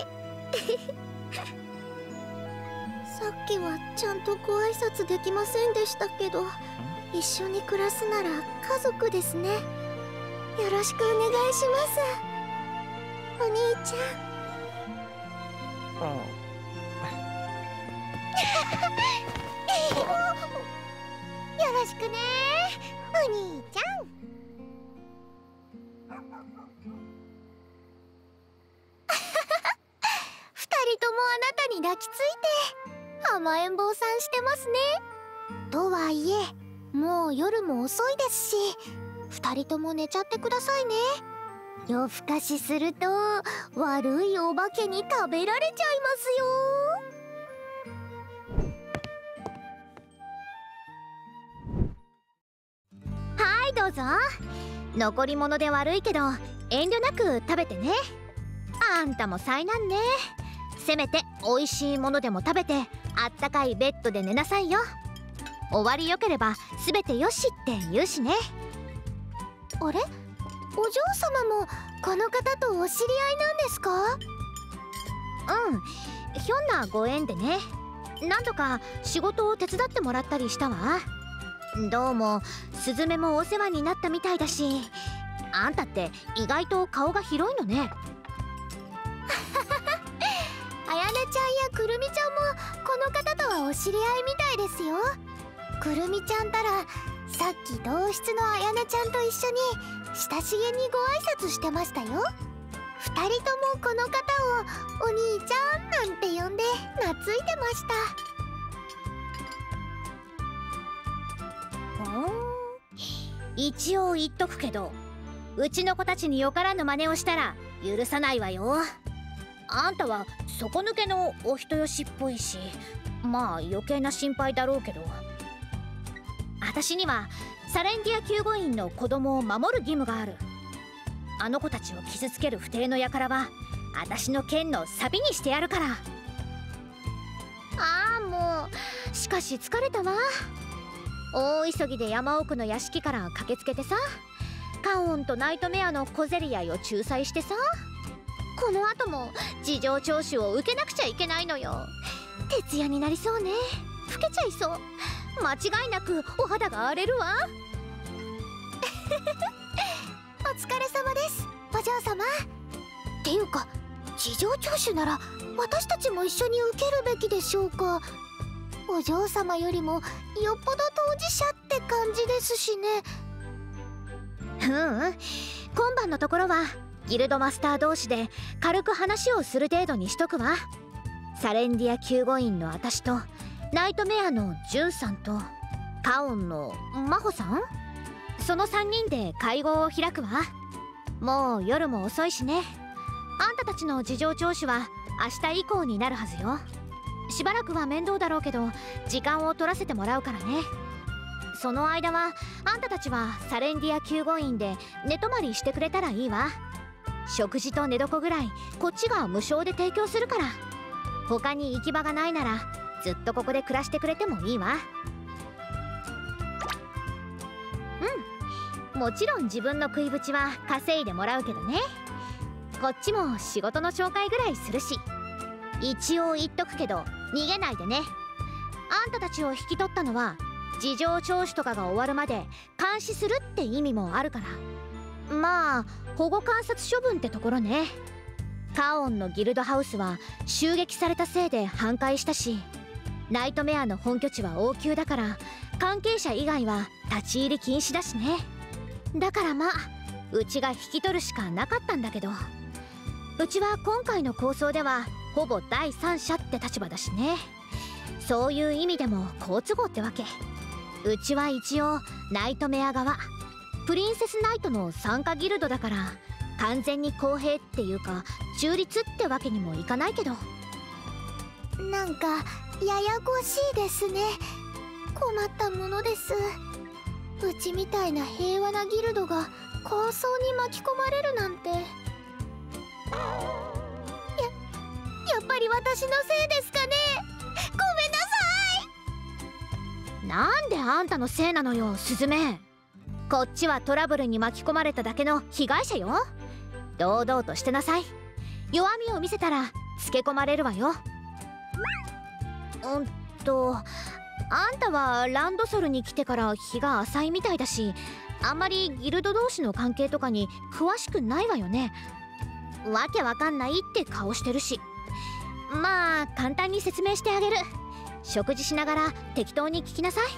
さっきはちゃんとご挨拶できませんでしたけど、一緒に暮らすなら家族ですね。よろしくお願いします、お兄ちゃん。 よろしくねお兄ちゃん。二人ともあなたに抱きついて甘えん坊さんしてますね。とはいえもう夜も遅いですし、二人とも寝ちゃってくださいね。夜更かしすると悪いお化けに食べられちゃいますよ。 はい、どうぞ。残り物で悪いけど遠慮なく食べてね。あんたも災難ね。せめて美味しいものでも食べてあったかいベッドで寝なさいよ。終わりよければ全てよしって言うしね。 あれ、お嬢様もこの方とお知り合いなんですか？ うん、ひょんなご縁でね。何度か仕事を手伝ってもらったりしたわ。どうもスズメもお世話になったみたいだし、あんたって意外と顔が広いのね。 あやねちゃんやくるみちゃんもこの方とはお知り合いみたいですよ。くるみちゃんたらさっき同室のあやねちゃんと一緒に親しげにご挨拶してましたよ。二人ともこの方をお兄ちゃんなんて呼んで懐いてました。 一応言っとくけど、うちの子たちによからぬ真似をしたら許さないわよ。あんたは底抜けのお人よしっぽいし、まあ余計な心配だろうけど、私にはサレンディア救護員の子供を守る義務がある。あの子たちを傷つける不貞の輩は私の剣のサビにしてやるから。ああ、もうしかし疲れたわ。大急ぎで山奥の屋敷から駆けつけてさ、カオンとナイトメアの小競り合いを仲裁してさ、この後も事情聴取を受けなくちゃいけないのよ。徹夜になりそうね。老けちゃいそう。間違いなくお肌が荒れるわ。 お疲れ様です、お嬢様。っていうか事情聴取なら私たちも一緒に受けるべきでしょうか。お嬢様よりもよっぽど当事者って感じですしね。 今晩のところはギルドマスター同士で軽く話をする程度にしとくわ。サレンディア救護員の私とナイトメアのジュンさんとカオンのマホさん、その3人で会合を開くわ。もう夜も遅いしね。あんたたちの事情聴取は明日以降になるはずよ。しばらくは面倒だろうけど時間を取らせてもらうからね。その間はあんたたちはサレンディア救護員で寝泊まりしてくれたらいいわ。食事と寝床ぐらいこっちが無償で提供するから。他に行き場がないならずっとここで暮らしてくれてもいいわ。もちろん自分の食いぶちは稼いでもらうけどね。こっちも仕事の紹介ぐらいするし。一応言っとくけど逃げないでね。あんたたちを引き取ったのは事情聴取とかが終わるまで監視するって意味もあるから。まあ保護観察処分ってところね。カオンのギルドハウスは襲撃されたせいで半壊したし、ナイトメアの本拠地は王宮だから関係者以外は立ち入り禁止だしね。だからまあうちが引き取るしかなかったんだけど、うちは今回の構想ではほぼ第三者って立場だしね。そういう意味でも好都合ってわけ。うちは一応ナイトメア側、プリンセスナイトの参加ギルドだから完全に公平っていうか中立ってわけにもいかないけど。 なんかややこしいですね。困ったものです。うちみたいな平和なギルドが抗争に巻き込まれるなんて。やっぱり私のせいですかね。ごめんなさい。 なんであんたのせいなのよスズメ。こっちはトラブルに巻き込まれただけの被害者よ。堂々としてなさい。弱みを見せたらつけ込まれるわよ。あんたはランドソルに来てから日が浅いみたいだし、あんまりギルド同士の関係とかに詳しくないわよね。わけわかんないって顔してるし。 まあ簡単に説明してあげる。食事しながら適当に聞きなさい。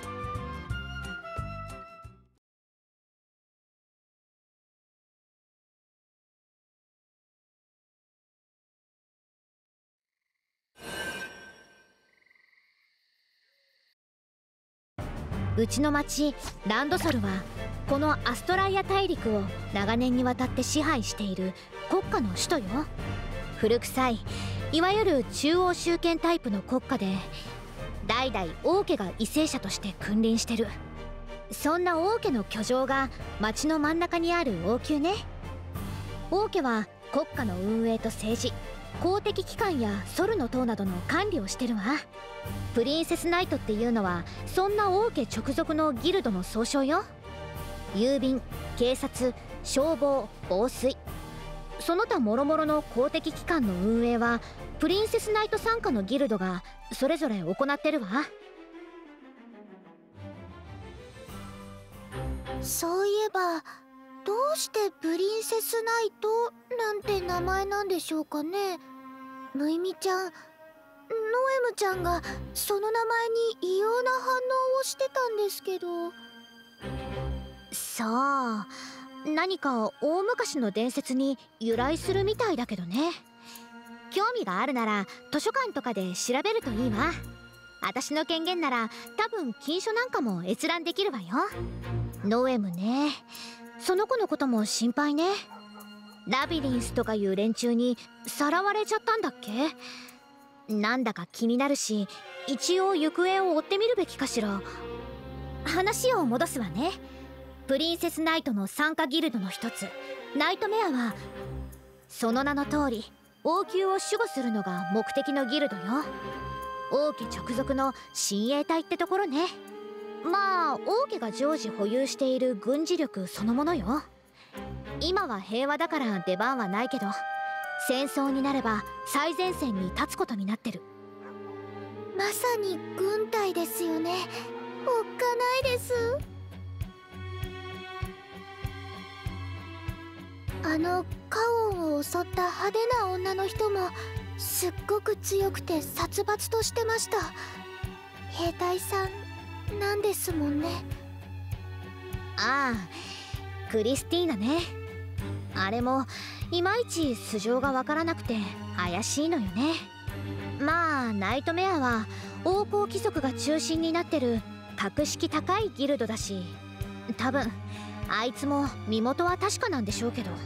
うちの町ランドソルはこのアストライア大陸を長年にわたって支配している国家の首都よ。古臭いいわゆる中央集権タイプの国家で、代々王家が為政者として君臨してる。そんな王家の居城が町の真ん中にある王宮ね。王家は国家の運営と政治、公的機関やソルの塔などの管理をしてるわ。プリンセスナイトっていうのはそんな王家直属のギルドの総称よ。郵便、警察、消防、防水、その他諸々の公的機関の運営はプリンセスナイト傘下のギルドがそれぞれ行ってるわ。 そういえば、どうしてプリンセスナイトなんて名前なんでしょうかね。むいみちゃん、ノエムちゃんがその名前に異様な反応をしてたんですけど。 さあ、何か大昔の伝説に由来するみたいだけどね。興味があるなら図書館とかで調べるといいわ。私の権限なら多分禁書なんかも閲覧できるわよ。ノエムね、その子のことも心配ね。ラビリンスとかいう連中にさらわれちゃったんだっけ。なんだか気になるし、一応行方を追ってみるべきかしら。話を戻すわね。プリンセスナイトの参加ギルドの一つ、ナイトメアはその名の通り王宮を守護するのが目的のギルドよ。王家直属の親衛隊ってところね。まあ王家が常時保有している軍事力そのものよ。今は平和だから出番はないけど、戦争になれば最前線に立つことになってる。 まさに軍隊ですよね。おっかないです。あのカオンを襲った派手な女の人もすっごく強くて殺伐としてました。兵隊さんなんですもんね。 ああ、クリスティーナね。あれもいまいち素性がわからなくて怪しいのよね。まあナイトメアは王侯貴族が中心になってる格式高いギルドだし、多分あいつも身元は確かなんでしょうけど。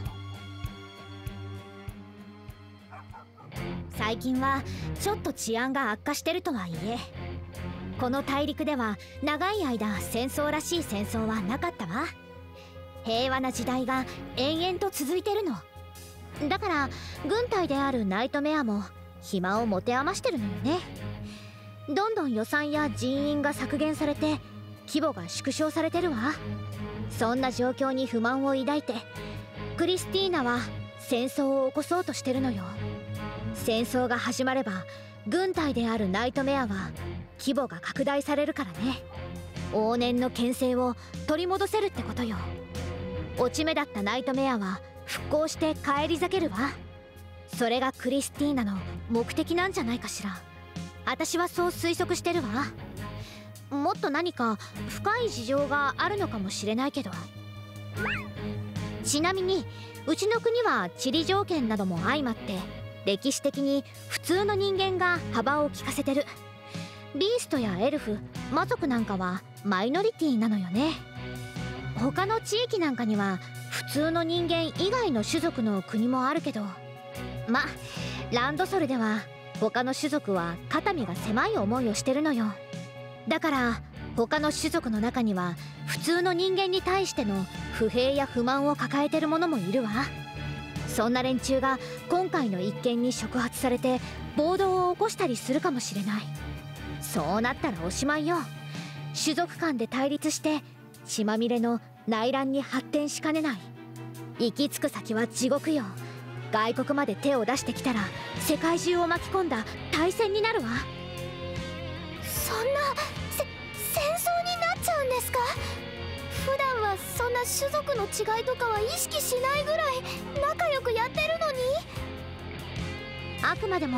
最近はちょっと治安が悪化してるとはいえ、この大陸では長い間戦争らしい戦争はなかったわ。平和な時代が延々と続いてるのだから、軍隊であるナイトメアも暇を持て余してるのよね。どんどん予算や人員が削減されて規模が縮小されてるわ。そんな状況に不満を抱いてクリスティーナは戦争を起こそうとしてるのよ。戦争が始まれば軍隊であるナイトメアは規模が拡大されるからね。往年の権勢を取り戻せるってことよ。落ち目だったナイトメアは復興して返り咲けるわ。それがクリスティーナの目的なんじゃないかしら。私はそう推測してるわ。もっと何か深い事情があるのかもしれないけど。ちなみにうちの国は地理条件なども相まって歴史的に普通の人間が幅を利かせてる。ビーストやエルフ、魔族なんかはマイノリティなのよね。他の地域なんかには普通の人間以外の種族の国もあるけど、ランドソルでは他の種族は肩身が狭い思いをしてるのよ。だから他の種族の中には普通の人間に対しての不平や不満を抱えてる者もいるわ。そんな連中が今回の一件に触発されて暴動を起こしたりするかもしれない。そうなったらおしまいよ。種族間で対立して血まみれの内乱に発展しかねない。行き着く先は地獄よ。外国まで手を出してきたら世界中を巻き込んだ大戦になるわ。 そんな戦争になっちゃうんですか？普段はそんな種族の違いとかは意識しないぐらい仲良くやってるのに。 あくまでも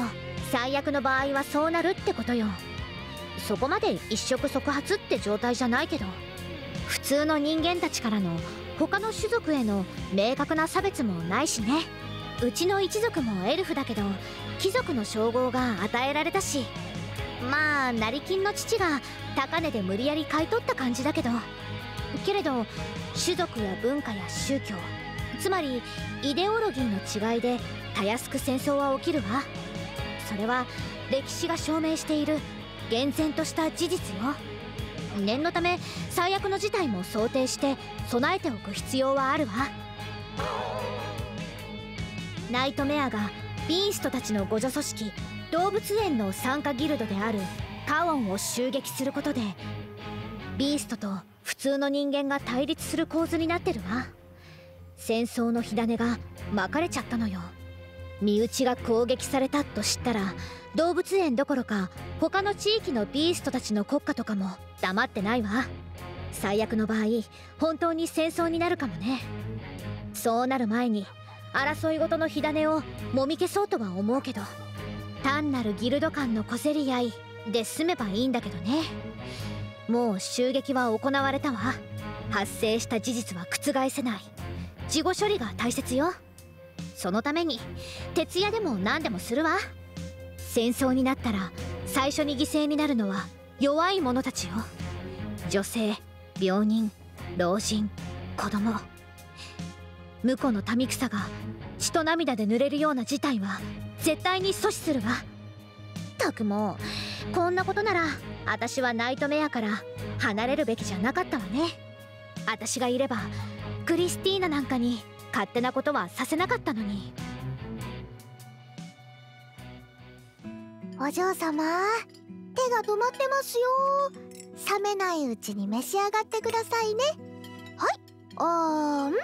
最悪の場合はそうなるってことよ。そこまで一触即発って状態じゃないけど、普通の人間たちからの他の種族への明確な差別もないしね。うちの一族もエルフだけど貴族の称号が与えられたし、まあ成金の父が高値で無理やり買い取った感じだけど、けれど種族や文化や宗教、つまりイデオロギーの違いでたやすく戦争は起きるわ。それは歴史が証明している厳然とした事実よ。念のため最悪の事態も想定して備えておく必要はあるわ。ナイトメアがビーストたちの互助組織動物園の参加ギルドであるカオンを襲撃することで、ビーストと普通の人間が対立する構図になってるわ。戦争の火種が巻かれちゃったのよ。身内が攻撃されたと知ったら、動物園どころか他の地域のビーストたちの国家とかも黙ってないわ。最悪の場合本当に戦争になるかもね。そうなる前に争いごとの火種をもみ消そうとは思うけど、単なるギルド間の小競り合いで済めばいいんだけどね。もう襲撃は行われたわ。発生した事実は覆せない。事後処理が大切よ。そのために徹夜でも何でもするわ。戦争になったら最初に犠牲になるのは弱い者たちよ。女性、病人、老人、子供。婿の民草が血と涙で濡れるような事態は絶対に阻止するわ。ったくもう、こんなことなら私はナイトメアから離れるべきじゃなかったわね。私がいればクリスティーナなんかに勝手なことはさせなかったのに。 お嬢様、手が止まってますよ。冷めないうちに召し上がってくださいね。はい。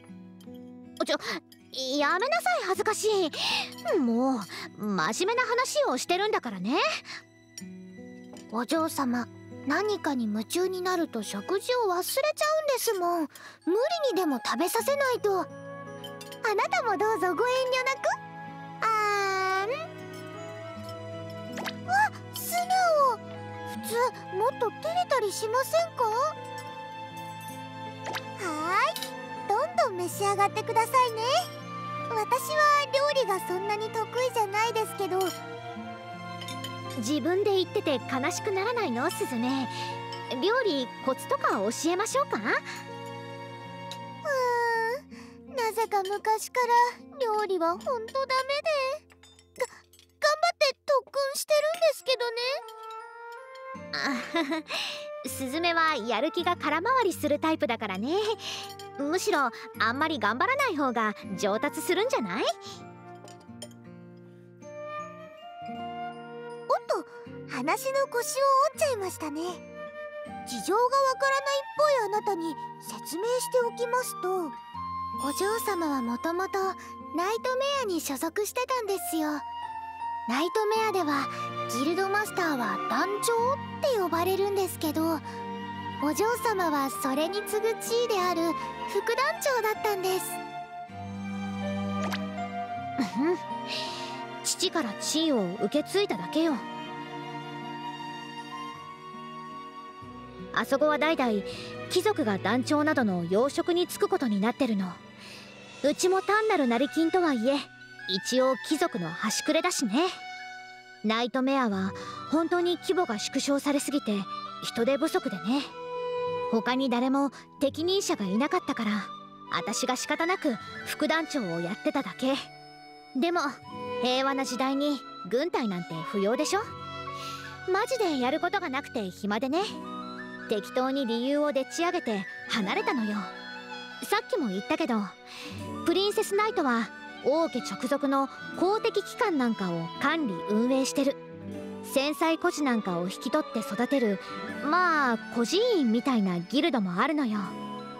やめなさい、恥ずかしい。もう真面目な話をしてるんだからね。 お嬢様、何かに夢中になると食事を忘れちゃうんですもん。無理にでも食べさせないと。あなたもどうぞご遠慮なく。素直。普通もっと照れたりしませんか？はーい、どんどん召し上がってくださいね。私は料理がそんなに得意じゃないですけど。 自分で言ってて悲しくならないの、スズメ。料理コツとか教えましょうか？ なぜか昔から料理はほんとダメで、頑張って特訓してるんですけどね。 スズメはやる気が空回りするタイプだからね。むしろあんまり頑張らない方が上達するんじゃない？ おっと、話の腰を折っちゃいましたね。事情がわからないっぽいあなたに説明しておきますと、お嬢様はもともとナイトメアに所属してたんですよ。ナイトメアではギルドマスターは団長って呼ばれるんですけど、お嬢様はそれに次ぐ地位である副団長だったんです。 父から地位を受け継いだだけよ。あそこは代々貴族が団長などの要職に就くことになってるの。うちも単なる成金とはいえ一応貴族の端くれだしね。ナイトメアは本当に規模が縮小されすぎて人手不足でね。他に誰も適任者がいなかったから、私が仕方なく副団長をやってただけ。でも平和な時代に軍隊なんて不要でしょ。マジでやることがなくて暇でね。適当に理由をでっち上げて離れたのよ。さっきも言ったけど、プリンセスナイトは王家直属の公的機関なんかを管理運営してる。繊細孤児なんかを引き取って育てる、まあ孤児院みたいなギルドもあるのよ。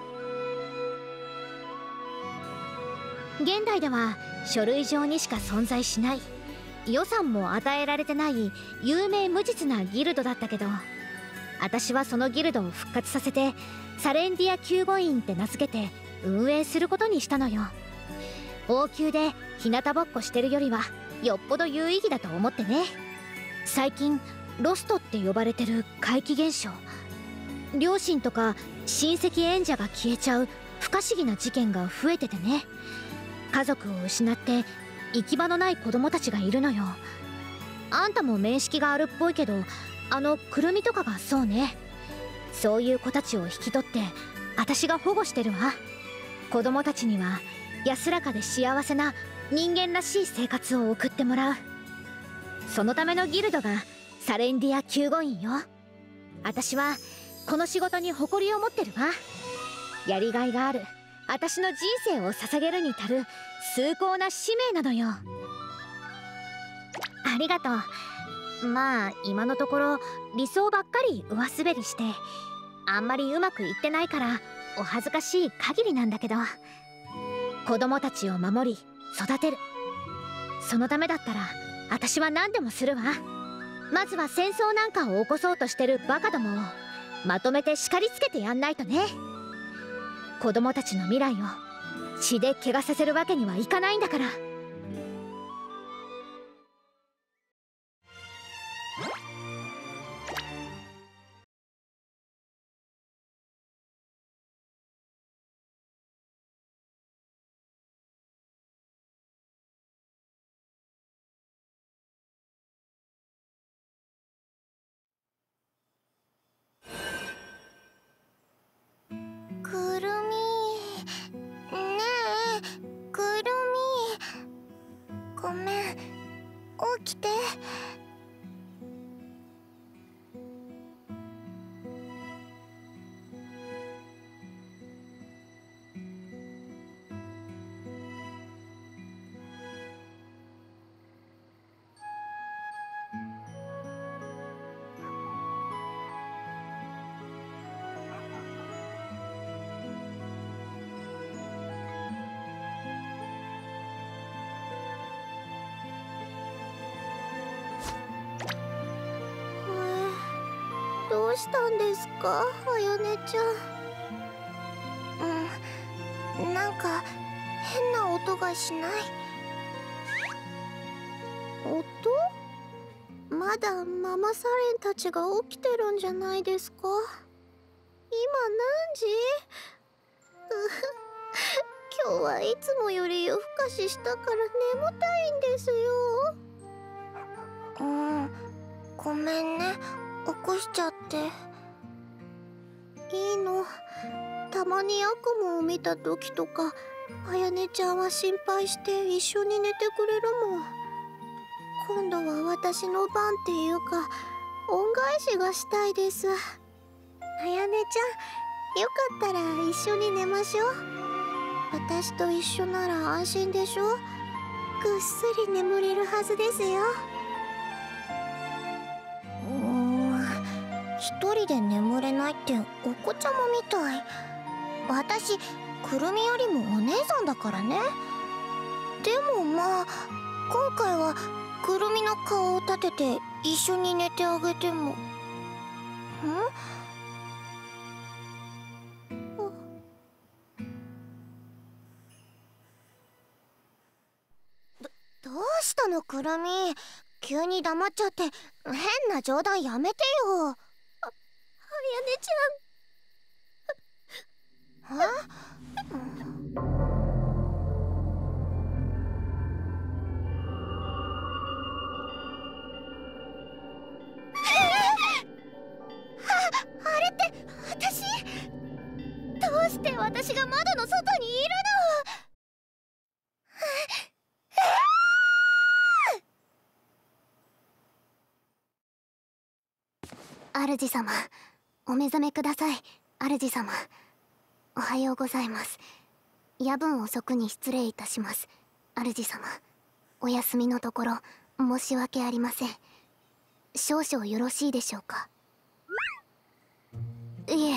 現代では書類上にしか存在しない、予算も与えられてない有名無実なギルドだったけど、私はそのギルドを復活させてサレンディア救護員って名付けて運営することにしたのよ。王宮で日向ぼっこしてるよりはよっぽど有意義だと思ってね。最近ロストって呼ばれてる怪奇現象、両親とか親戚縁者が消えちゃう不可思議な事件が増えててね。家族を失って行き場のない子供たちがいるのよ。あんたも面識があるっぽいけど、くるみとかがそうね。そういう子たちを引き取って私が保護してるわ。子供たちには安らかで幸せな人間らしい生活を送ってもらう。そのためのギルドがサレンディア救護員よ。私はこの仕事に誇りを持ってるわ。やりがいがある私の人生を捧げるに足る崇高な使命なのよ。ありがとう。まあ今のところ理想ばっかり上滑りしてあんまりうまくいってないからお恥ずかしい限りなんだけど、子供たちを守り育てる、そのためだったら私は何でもするわ。まずは戦争なんかを起こそうとしてるバカどもをまとめて叱りつけてやんないとね。子供たちの未来を血で汚させるわけにはいかないんだから。 くるみ、ねえ、くるみ、ごめん、起きて。どうしたんですか、あやねちゃん。なんか変な音がしない？音？まだママサレンたちが起きてるんじゃないですか？今何時？今日はいつもより夜更かししたから眠たいんですよ。ごめんね、起こしちゃって。いいの、たまに悪夢を見た時とかあやねちゃんは心配して一緒に寝てくれるもん。今度は私の番っていうか恩返しがしたいです。あやねちゃん、よかったら一緒に寝ましょう。私と一緒なら安心でしょ。ぐっすり眠れるはずですよ。一人で眠れないってお子ちゃまみたい。私くるみよりもお姉さんだからね。でもまあ今回はくるみの顔を立てて一緒に寝てあげても。どうしたのくるみ、急に黙っちゃって。変な冗談やめてよ。あやねちゃん。あれって私？どうして私が窓の外にいるの？主様、お目覚めください。主様、おはようございます。夜分遅くに失礼いたします。主様、お休みのところ申し訳ありません。少々よろしいでしょうか？いえ、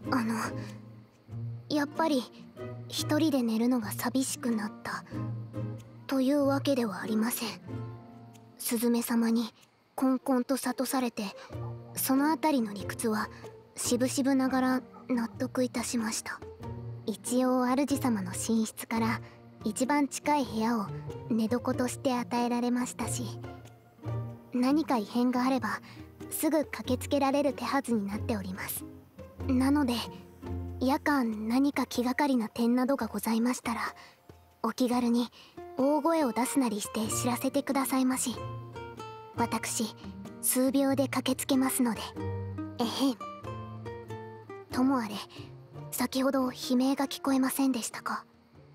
やっぱり一人で寝るのが寂しくなったというわけではありません。スズメ様にこんこんと諭されて、そのあたりの理屈はしぶしぶながら納得いたしました。一応主様の寝室から一番近い部屋を寝床として与えられましたし、何か異変があればすぐ駆けつけられる手はずになっております。なので夜間何か気がかりな点などがございましたら、お気軽に大声を出すなりして知らせてくださいまし。私数秒で駆けつけますので。えへん。ともあれ、先ほど悲鳴が聞こえませんでしたか？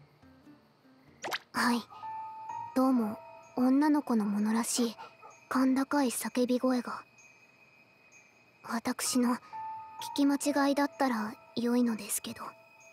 はい、どうも女の子のものらしい甲高い叫び声が。私の聞き間違いだったら良いのですけど。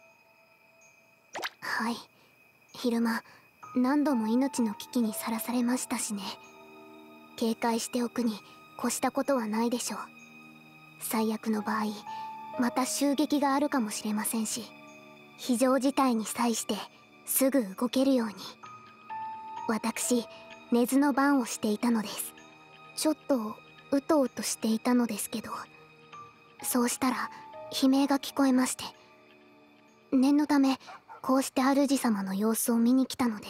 はい、昼間何度も命の危機にさらされましたしね。警戒しておくに越したことはないでしょう。最悪の場合また襲撃があるかもしれませんし、非常事態に際してすぐ動けるように。私寝ずの番をしていたのです。ちょっとうとうとしていたのですけど、そうしたら悲鳴が聞こえまして、念のためこうして主様の様子を見に来たのです。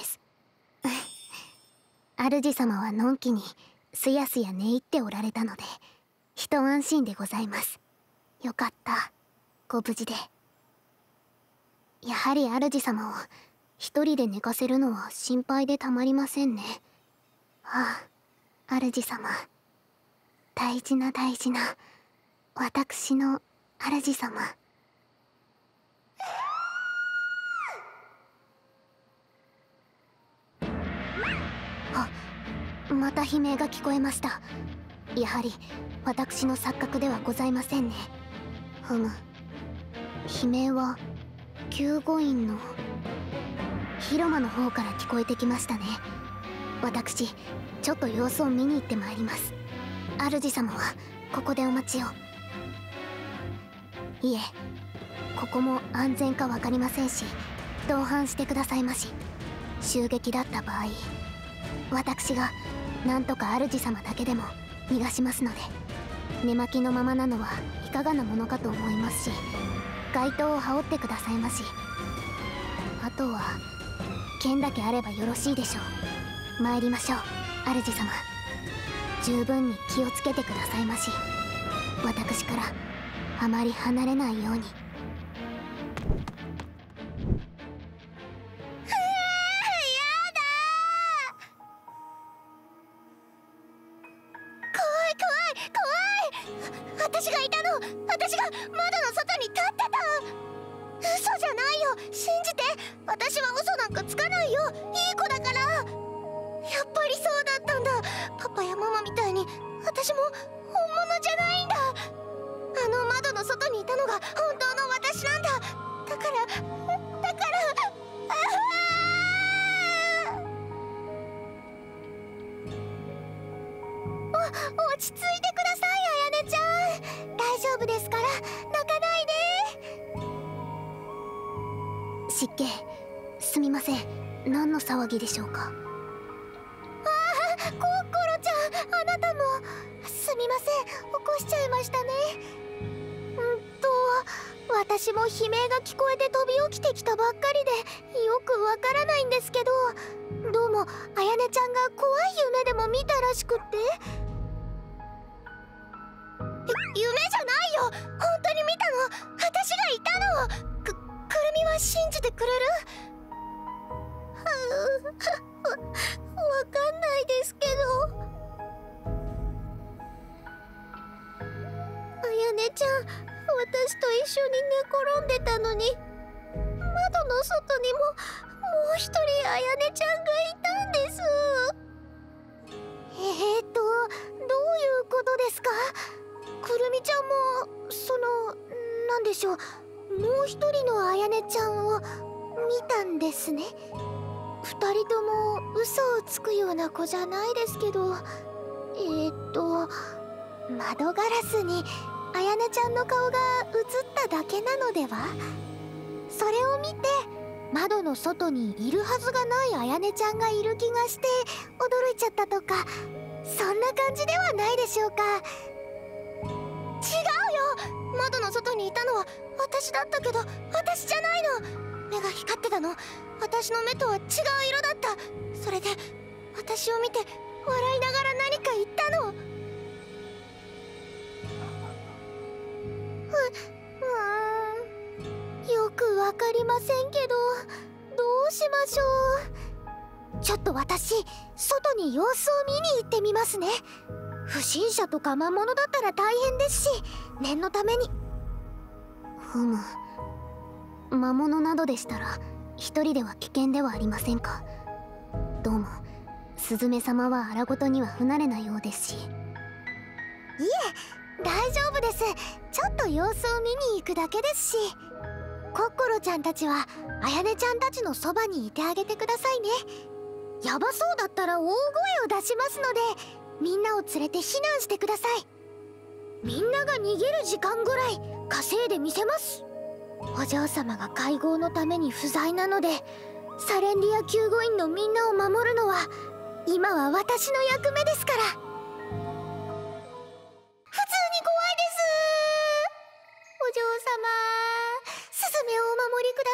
主様はのんきにすやすや寝入っておられたので一安心でございます。よかった、ご無事で。やはり主様を一人で寝かせるのは心配でたまりませんね。ああ、主様、大事な大事な私の主様。あ、また悲鳴が聞こえました。やはり私の錯覚ではございませんね。ふむ、悲鳴は救護員の広間の方から聞こえてきましたね。私ちょっと様子を見に行ってまいります。主様はここでお待ちを。いえ、ここも安全か分かりませんし、同伴してくださいまし。襲撃だった場合、私がなんとか主様だけでも逃がしますので、寝巻きのままなのはいかがなものかと思いますし、街灯を羽織ってくださいまし。あとは剣だけあればよろしいでしょう。参りましょう、主様。十分に気をつけてくださいまし。私からあまり離れないように。 私がいたの。私が窓の外に立ってた。嘘じゃないよ、信じて。私は嘘なんかつかないよ。いい子だから。やっぱりそうだったんだ。パパやママみたいに私も本物じゃないんだ。あの窓の外にいたのが本当の私なんだ。だから落ち着いてください、あやねちゃん。大丈夫ですから泣かないで。 失敬、すみません。何の騒ぎでしょうか？ ああ、コロちゃん、あなたも。すみません、起こしちゃいましたね。私も悲鳴が聞こえて飛び起きてきたばっかりでよくわからないんですけど、どうもあやねちゃんが怖い夢でも見たらしくって。夢じゃないよ、本当に見たの。私がいたの。くるみは信じてくれる？わかんないですけど。あやねちゃん、私と一緒に寝転んでたのに、窓の外にもう一人あやねちゃんがいたんです。どういうことですか？くるみちゃんもなんでしょう、もう一人のあやねちゃんを見たんですね。二人とも嘘をつくような子じゃないですけど、窓ガラスにあやねちゃんの顔が映っただけなのでは？それを見て窓の外にいるはずがないあやねちゃんがいる気がして驚いちゃったとか、そんな感じではないでしょうか？違うよ、窓の外にいたのは私だったけど私じゃないの。 目が光ってたの。私の目とは違う色だった。それで私を見て笑いながら何か言ったの。よくわかりませんけど、どうしましょう。ちょっと私、外に様子を見に行ってみますね。不審者とか魔物だったら大変ですし、念のために。 ふむ、魔物などでしたら一人では危険ではありませんか。どうもスズメ様は荒事には不慣れなようですし。いえ、大丈夫です。ちょっと様子を見に行くだけですし。コッコロちゃんたちはあやねちゃんたちのそばにいてあげてくださいね。ヤバそうだったら大声を出しますので、みんなを連れて避難してください。みんなが逃げる時間ぐらい稼いでみせます。お嬢様が会合のために不在なので、サレンディア救護員のみんなを守るのは今は私の役目ですから。普通に怖いです。お嬢様、スズメをお守りくだ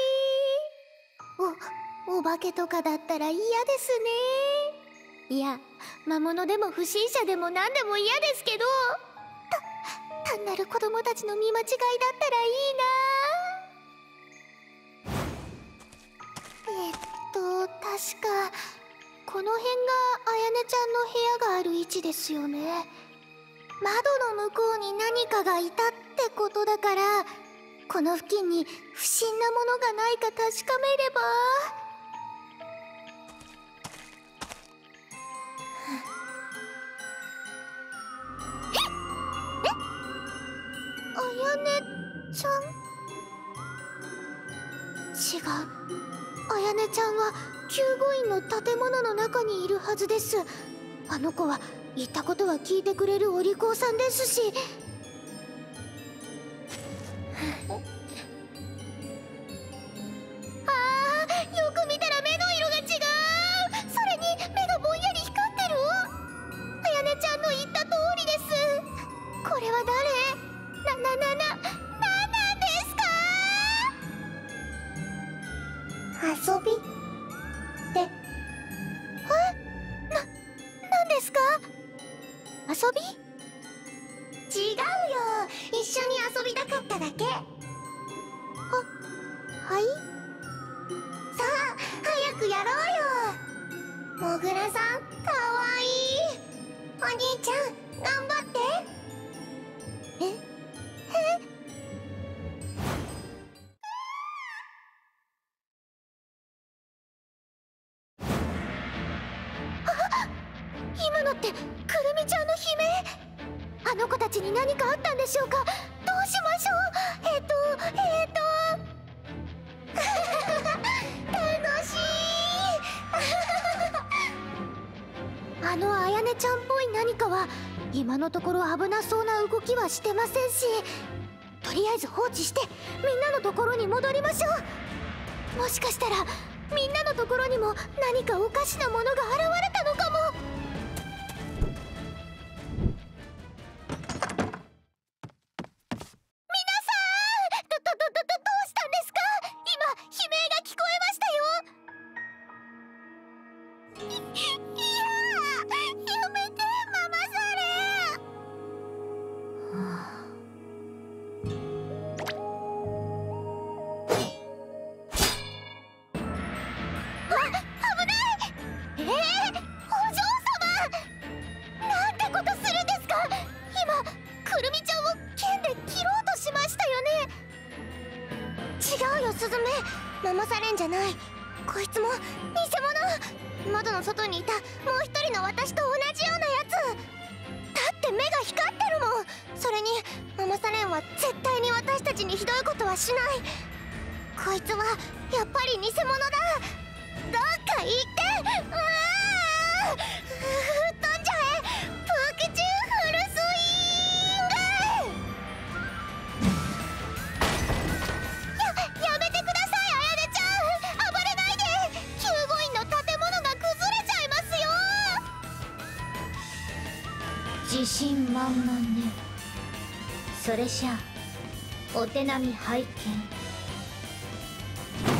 さい。お化けとかだったら嫌ですね。いや、魔物でも不審者でも何でも嫌ですけど、単なる子供たちの見間違いだったらいいな。確かこの辺があやねちゃんの部屋がある位置ですよね。窓の向こうに何かがいたってことだから、この付近に不審なものがないか確かめれば。あやねちゃん？違う。あやねちゃんは救護員の建物の中にいるはずです。あの子は言ったことは聞いてくれるお利口さんですし。あー、よく見たら目の色が違う。それに目がぼんやり光ってる。あやねちゃんの言った通りです。これは誰？なんですか？遊び？なんですか？遊び？違うよ。一緒に遊びたかっただけ。はい？さあ、早くやろうよ。もぐらさん、かわいい。お兄ちゃん、頑張って。今のってくるみちゃんの悲鳴。あの子たちに何かあったんでしょうか。どうしましょう。楽しい。あのあやねちゃんっぽい何かは今のところ危なそうな動きはしてませんし、とりあえず放置してみんなのところに戻りましょう。もしかしたらみんなのところにも何かおかしなものが現れたのかも。スズメ、ママサレンじゃない。こいつも偽物。窓の外にいたもう一人の私と同じようなやつだって。目が光ってるもん。それにママサレンは絶対に私たちにひどいことはしない。こいつはやっぱり偽物だ。どっか行って。うわー、吹っ飛んじゃえ。プークチューフルスイング。やめてください、あやねちゃん。暴れないで。救護員の建物が崩れちゃいますよ。 自信満々ね。それじゃあお手並み拝見。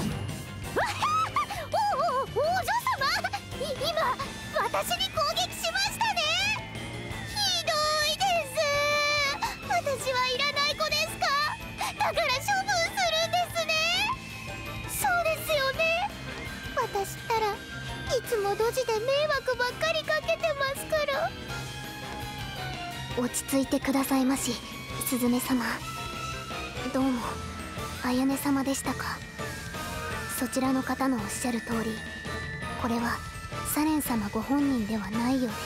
つもドジで迷惑ばっかりかけてますから。 落ち着いてくださいまし、スズメ様。どうもあやね様でしたか。そちらの方のおっしゃる通り、これはサレン様ご本人ではないようです。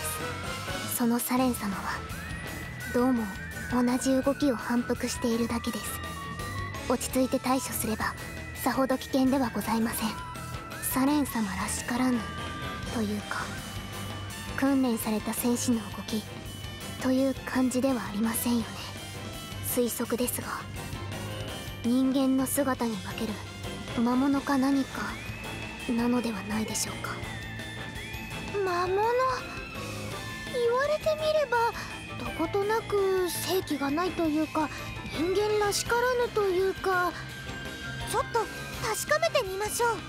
そのサレン様はどうも同じ動きを反復しているだけです。落ち着いて対処すればさほど危険ではございません。サレン様らしからぬというか、訓練された戦士の動きという感じではありませんよね。推測ですが、人間の姿に化ける魔物か何かなのではないでしょうか。 魔物、言われてみればどことなく正気がないというか、人間らしからぬというか、ちょっと確かめてみましょう。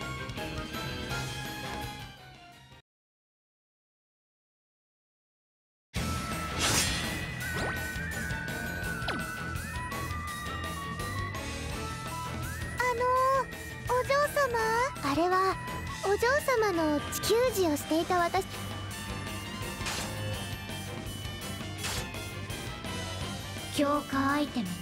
お嬢様、あれはお嬢様の地球児をしていた私。 強化アイテムね。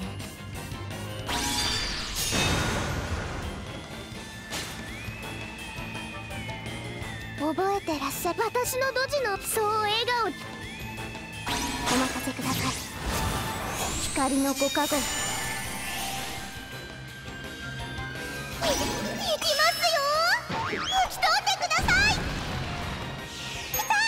覚えてらっしゃる。私のドジのそう笑顔。お任せください。光のご加護。行きますよ。吹き飛んでください。来た。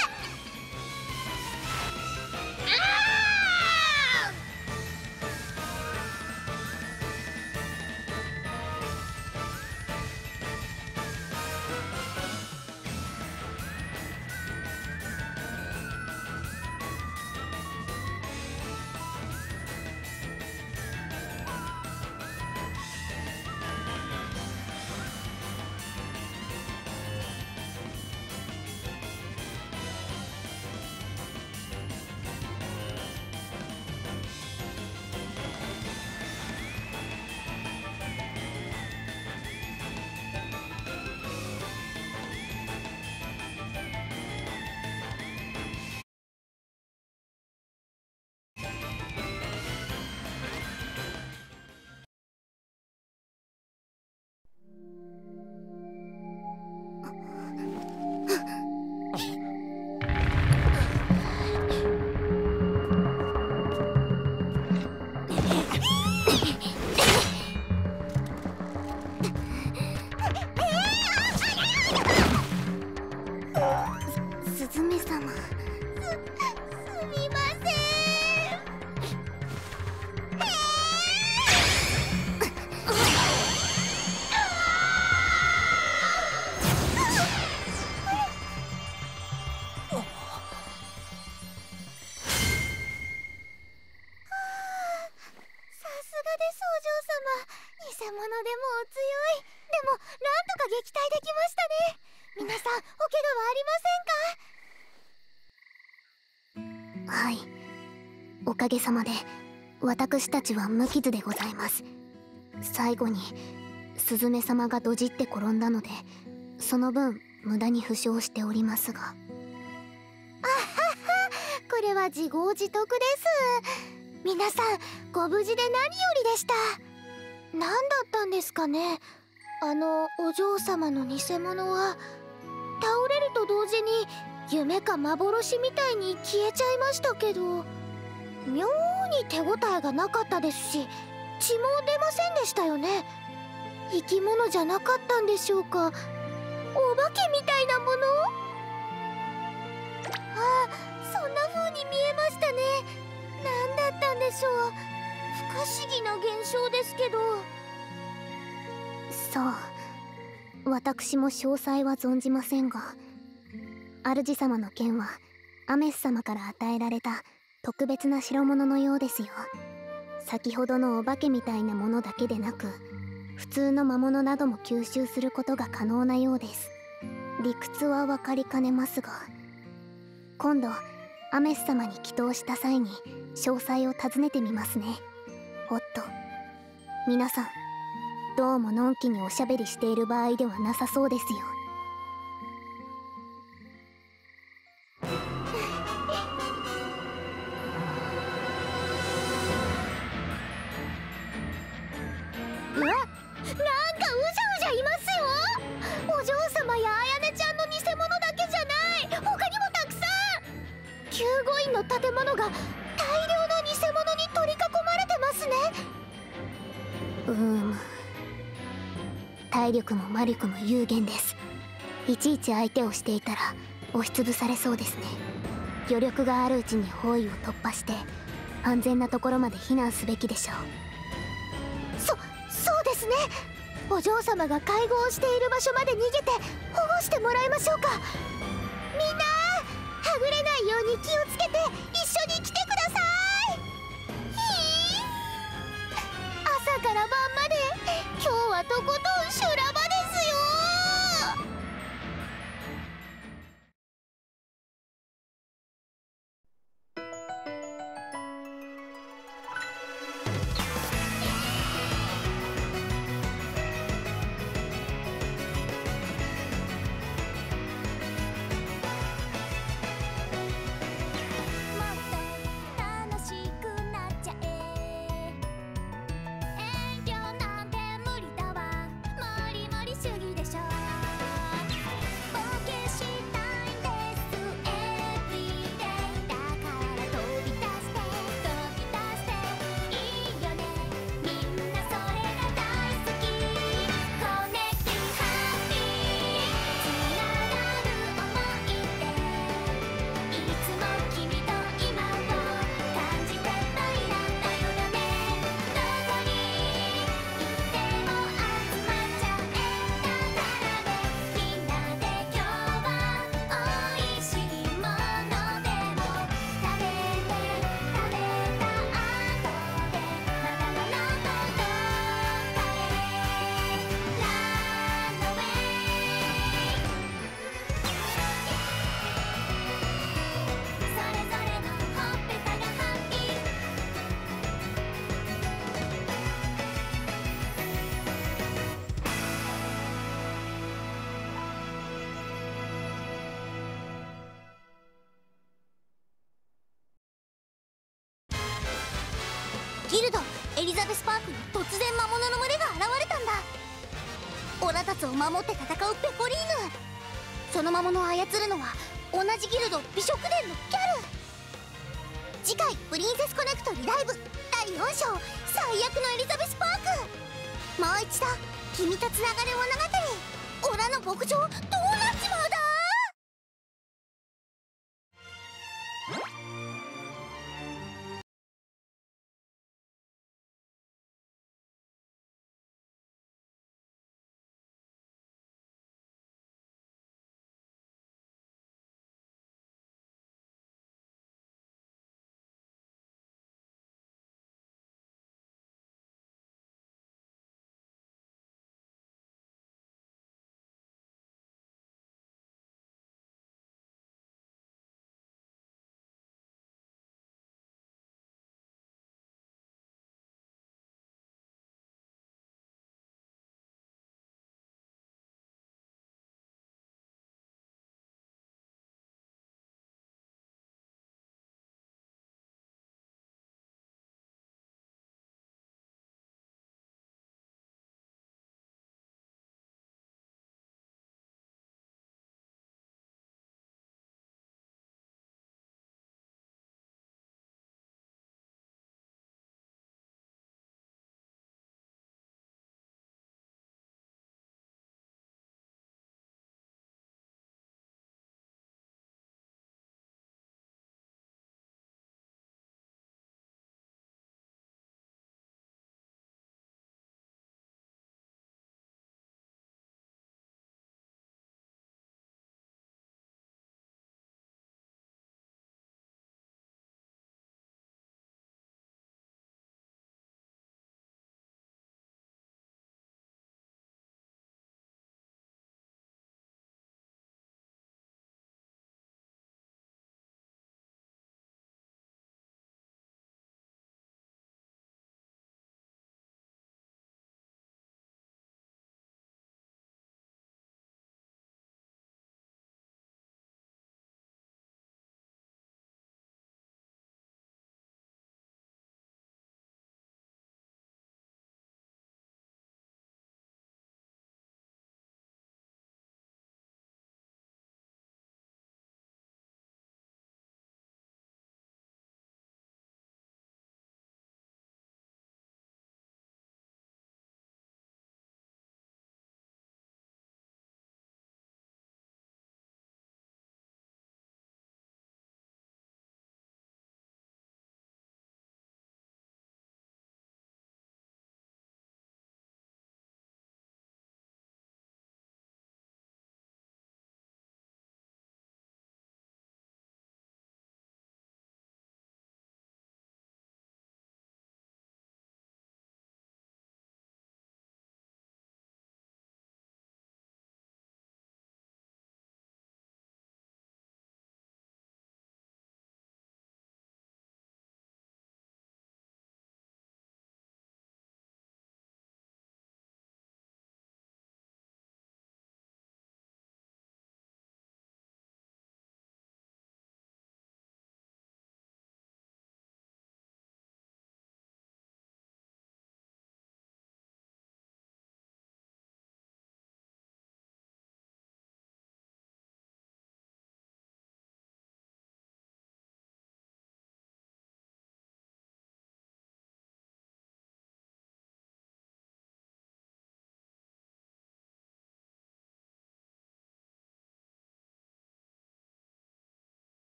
偽物でもお強い。でもなんとか撃退できましたね。皆さんお怪我はありませんか？ はい、おかげさまで私たちは無傷でございます。最後にスズメ様がドジって転んだので、その分無駄に負傷しておりますが。あはは、 これは自業自得です。皆さんご無事で何よりでした。何だったんですかね、お嬢様の偽物は。倒れると同時に夢か幻みたいに消えちゃいましたけど、妙に手応えがなかったですし、血も出ませんでしたよね。生き物じゃなかったんでしょうか。お化けみたいなもの。ああ、そんな風に見えましたね。何だったんでしょう。不可思議な現象ですけど。 そう、私も詳細は存じませんが、主様の剣はアメス様から与えられた特別な代物のようですよ。先ほどのお化けみたいなものだけでなく、普通の魔物なども吸収することが可能なようです。理屈は分かりかねますが、今度アメス様に祈祷した際に詳細を尋ねてみますね。おっと、皆さんどうものんきにおしゃべりしている場合ではなさそうですよ。 のが大量の偽物に取り囲まれてますね。 体力も魔力も有限です。いちいち相手をしていたら押しつぶされそうですね。余力があるうちに包囲を突破して安全なところまで避難すべきでしょう。 そうですね。お嬢様が会合をしている場所まで逃げて保護してもらいましょうか。みんなはぐれないように気をつけて一緒に来てください。朝から晩まで今日はとことん修羅場ですよ。ギルドエリザベスパークに突然魔物の群れが現れたんだ。オラたちを守って戦うペコリーヌ。その魔物を操るのは同じギルド美食殿のギャル。次回プリンセスコネクトリライブ第4章最悪のエリザベスパーク。もう一度君とつながる物語。オラの牧場ど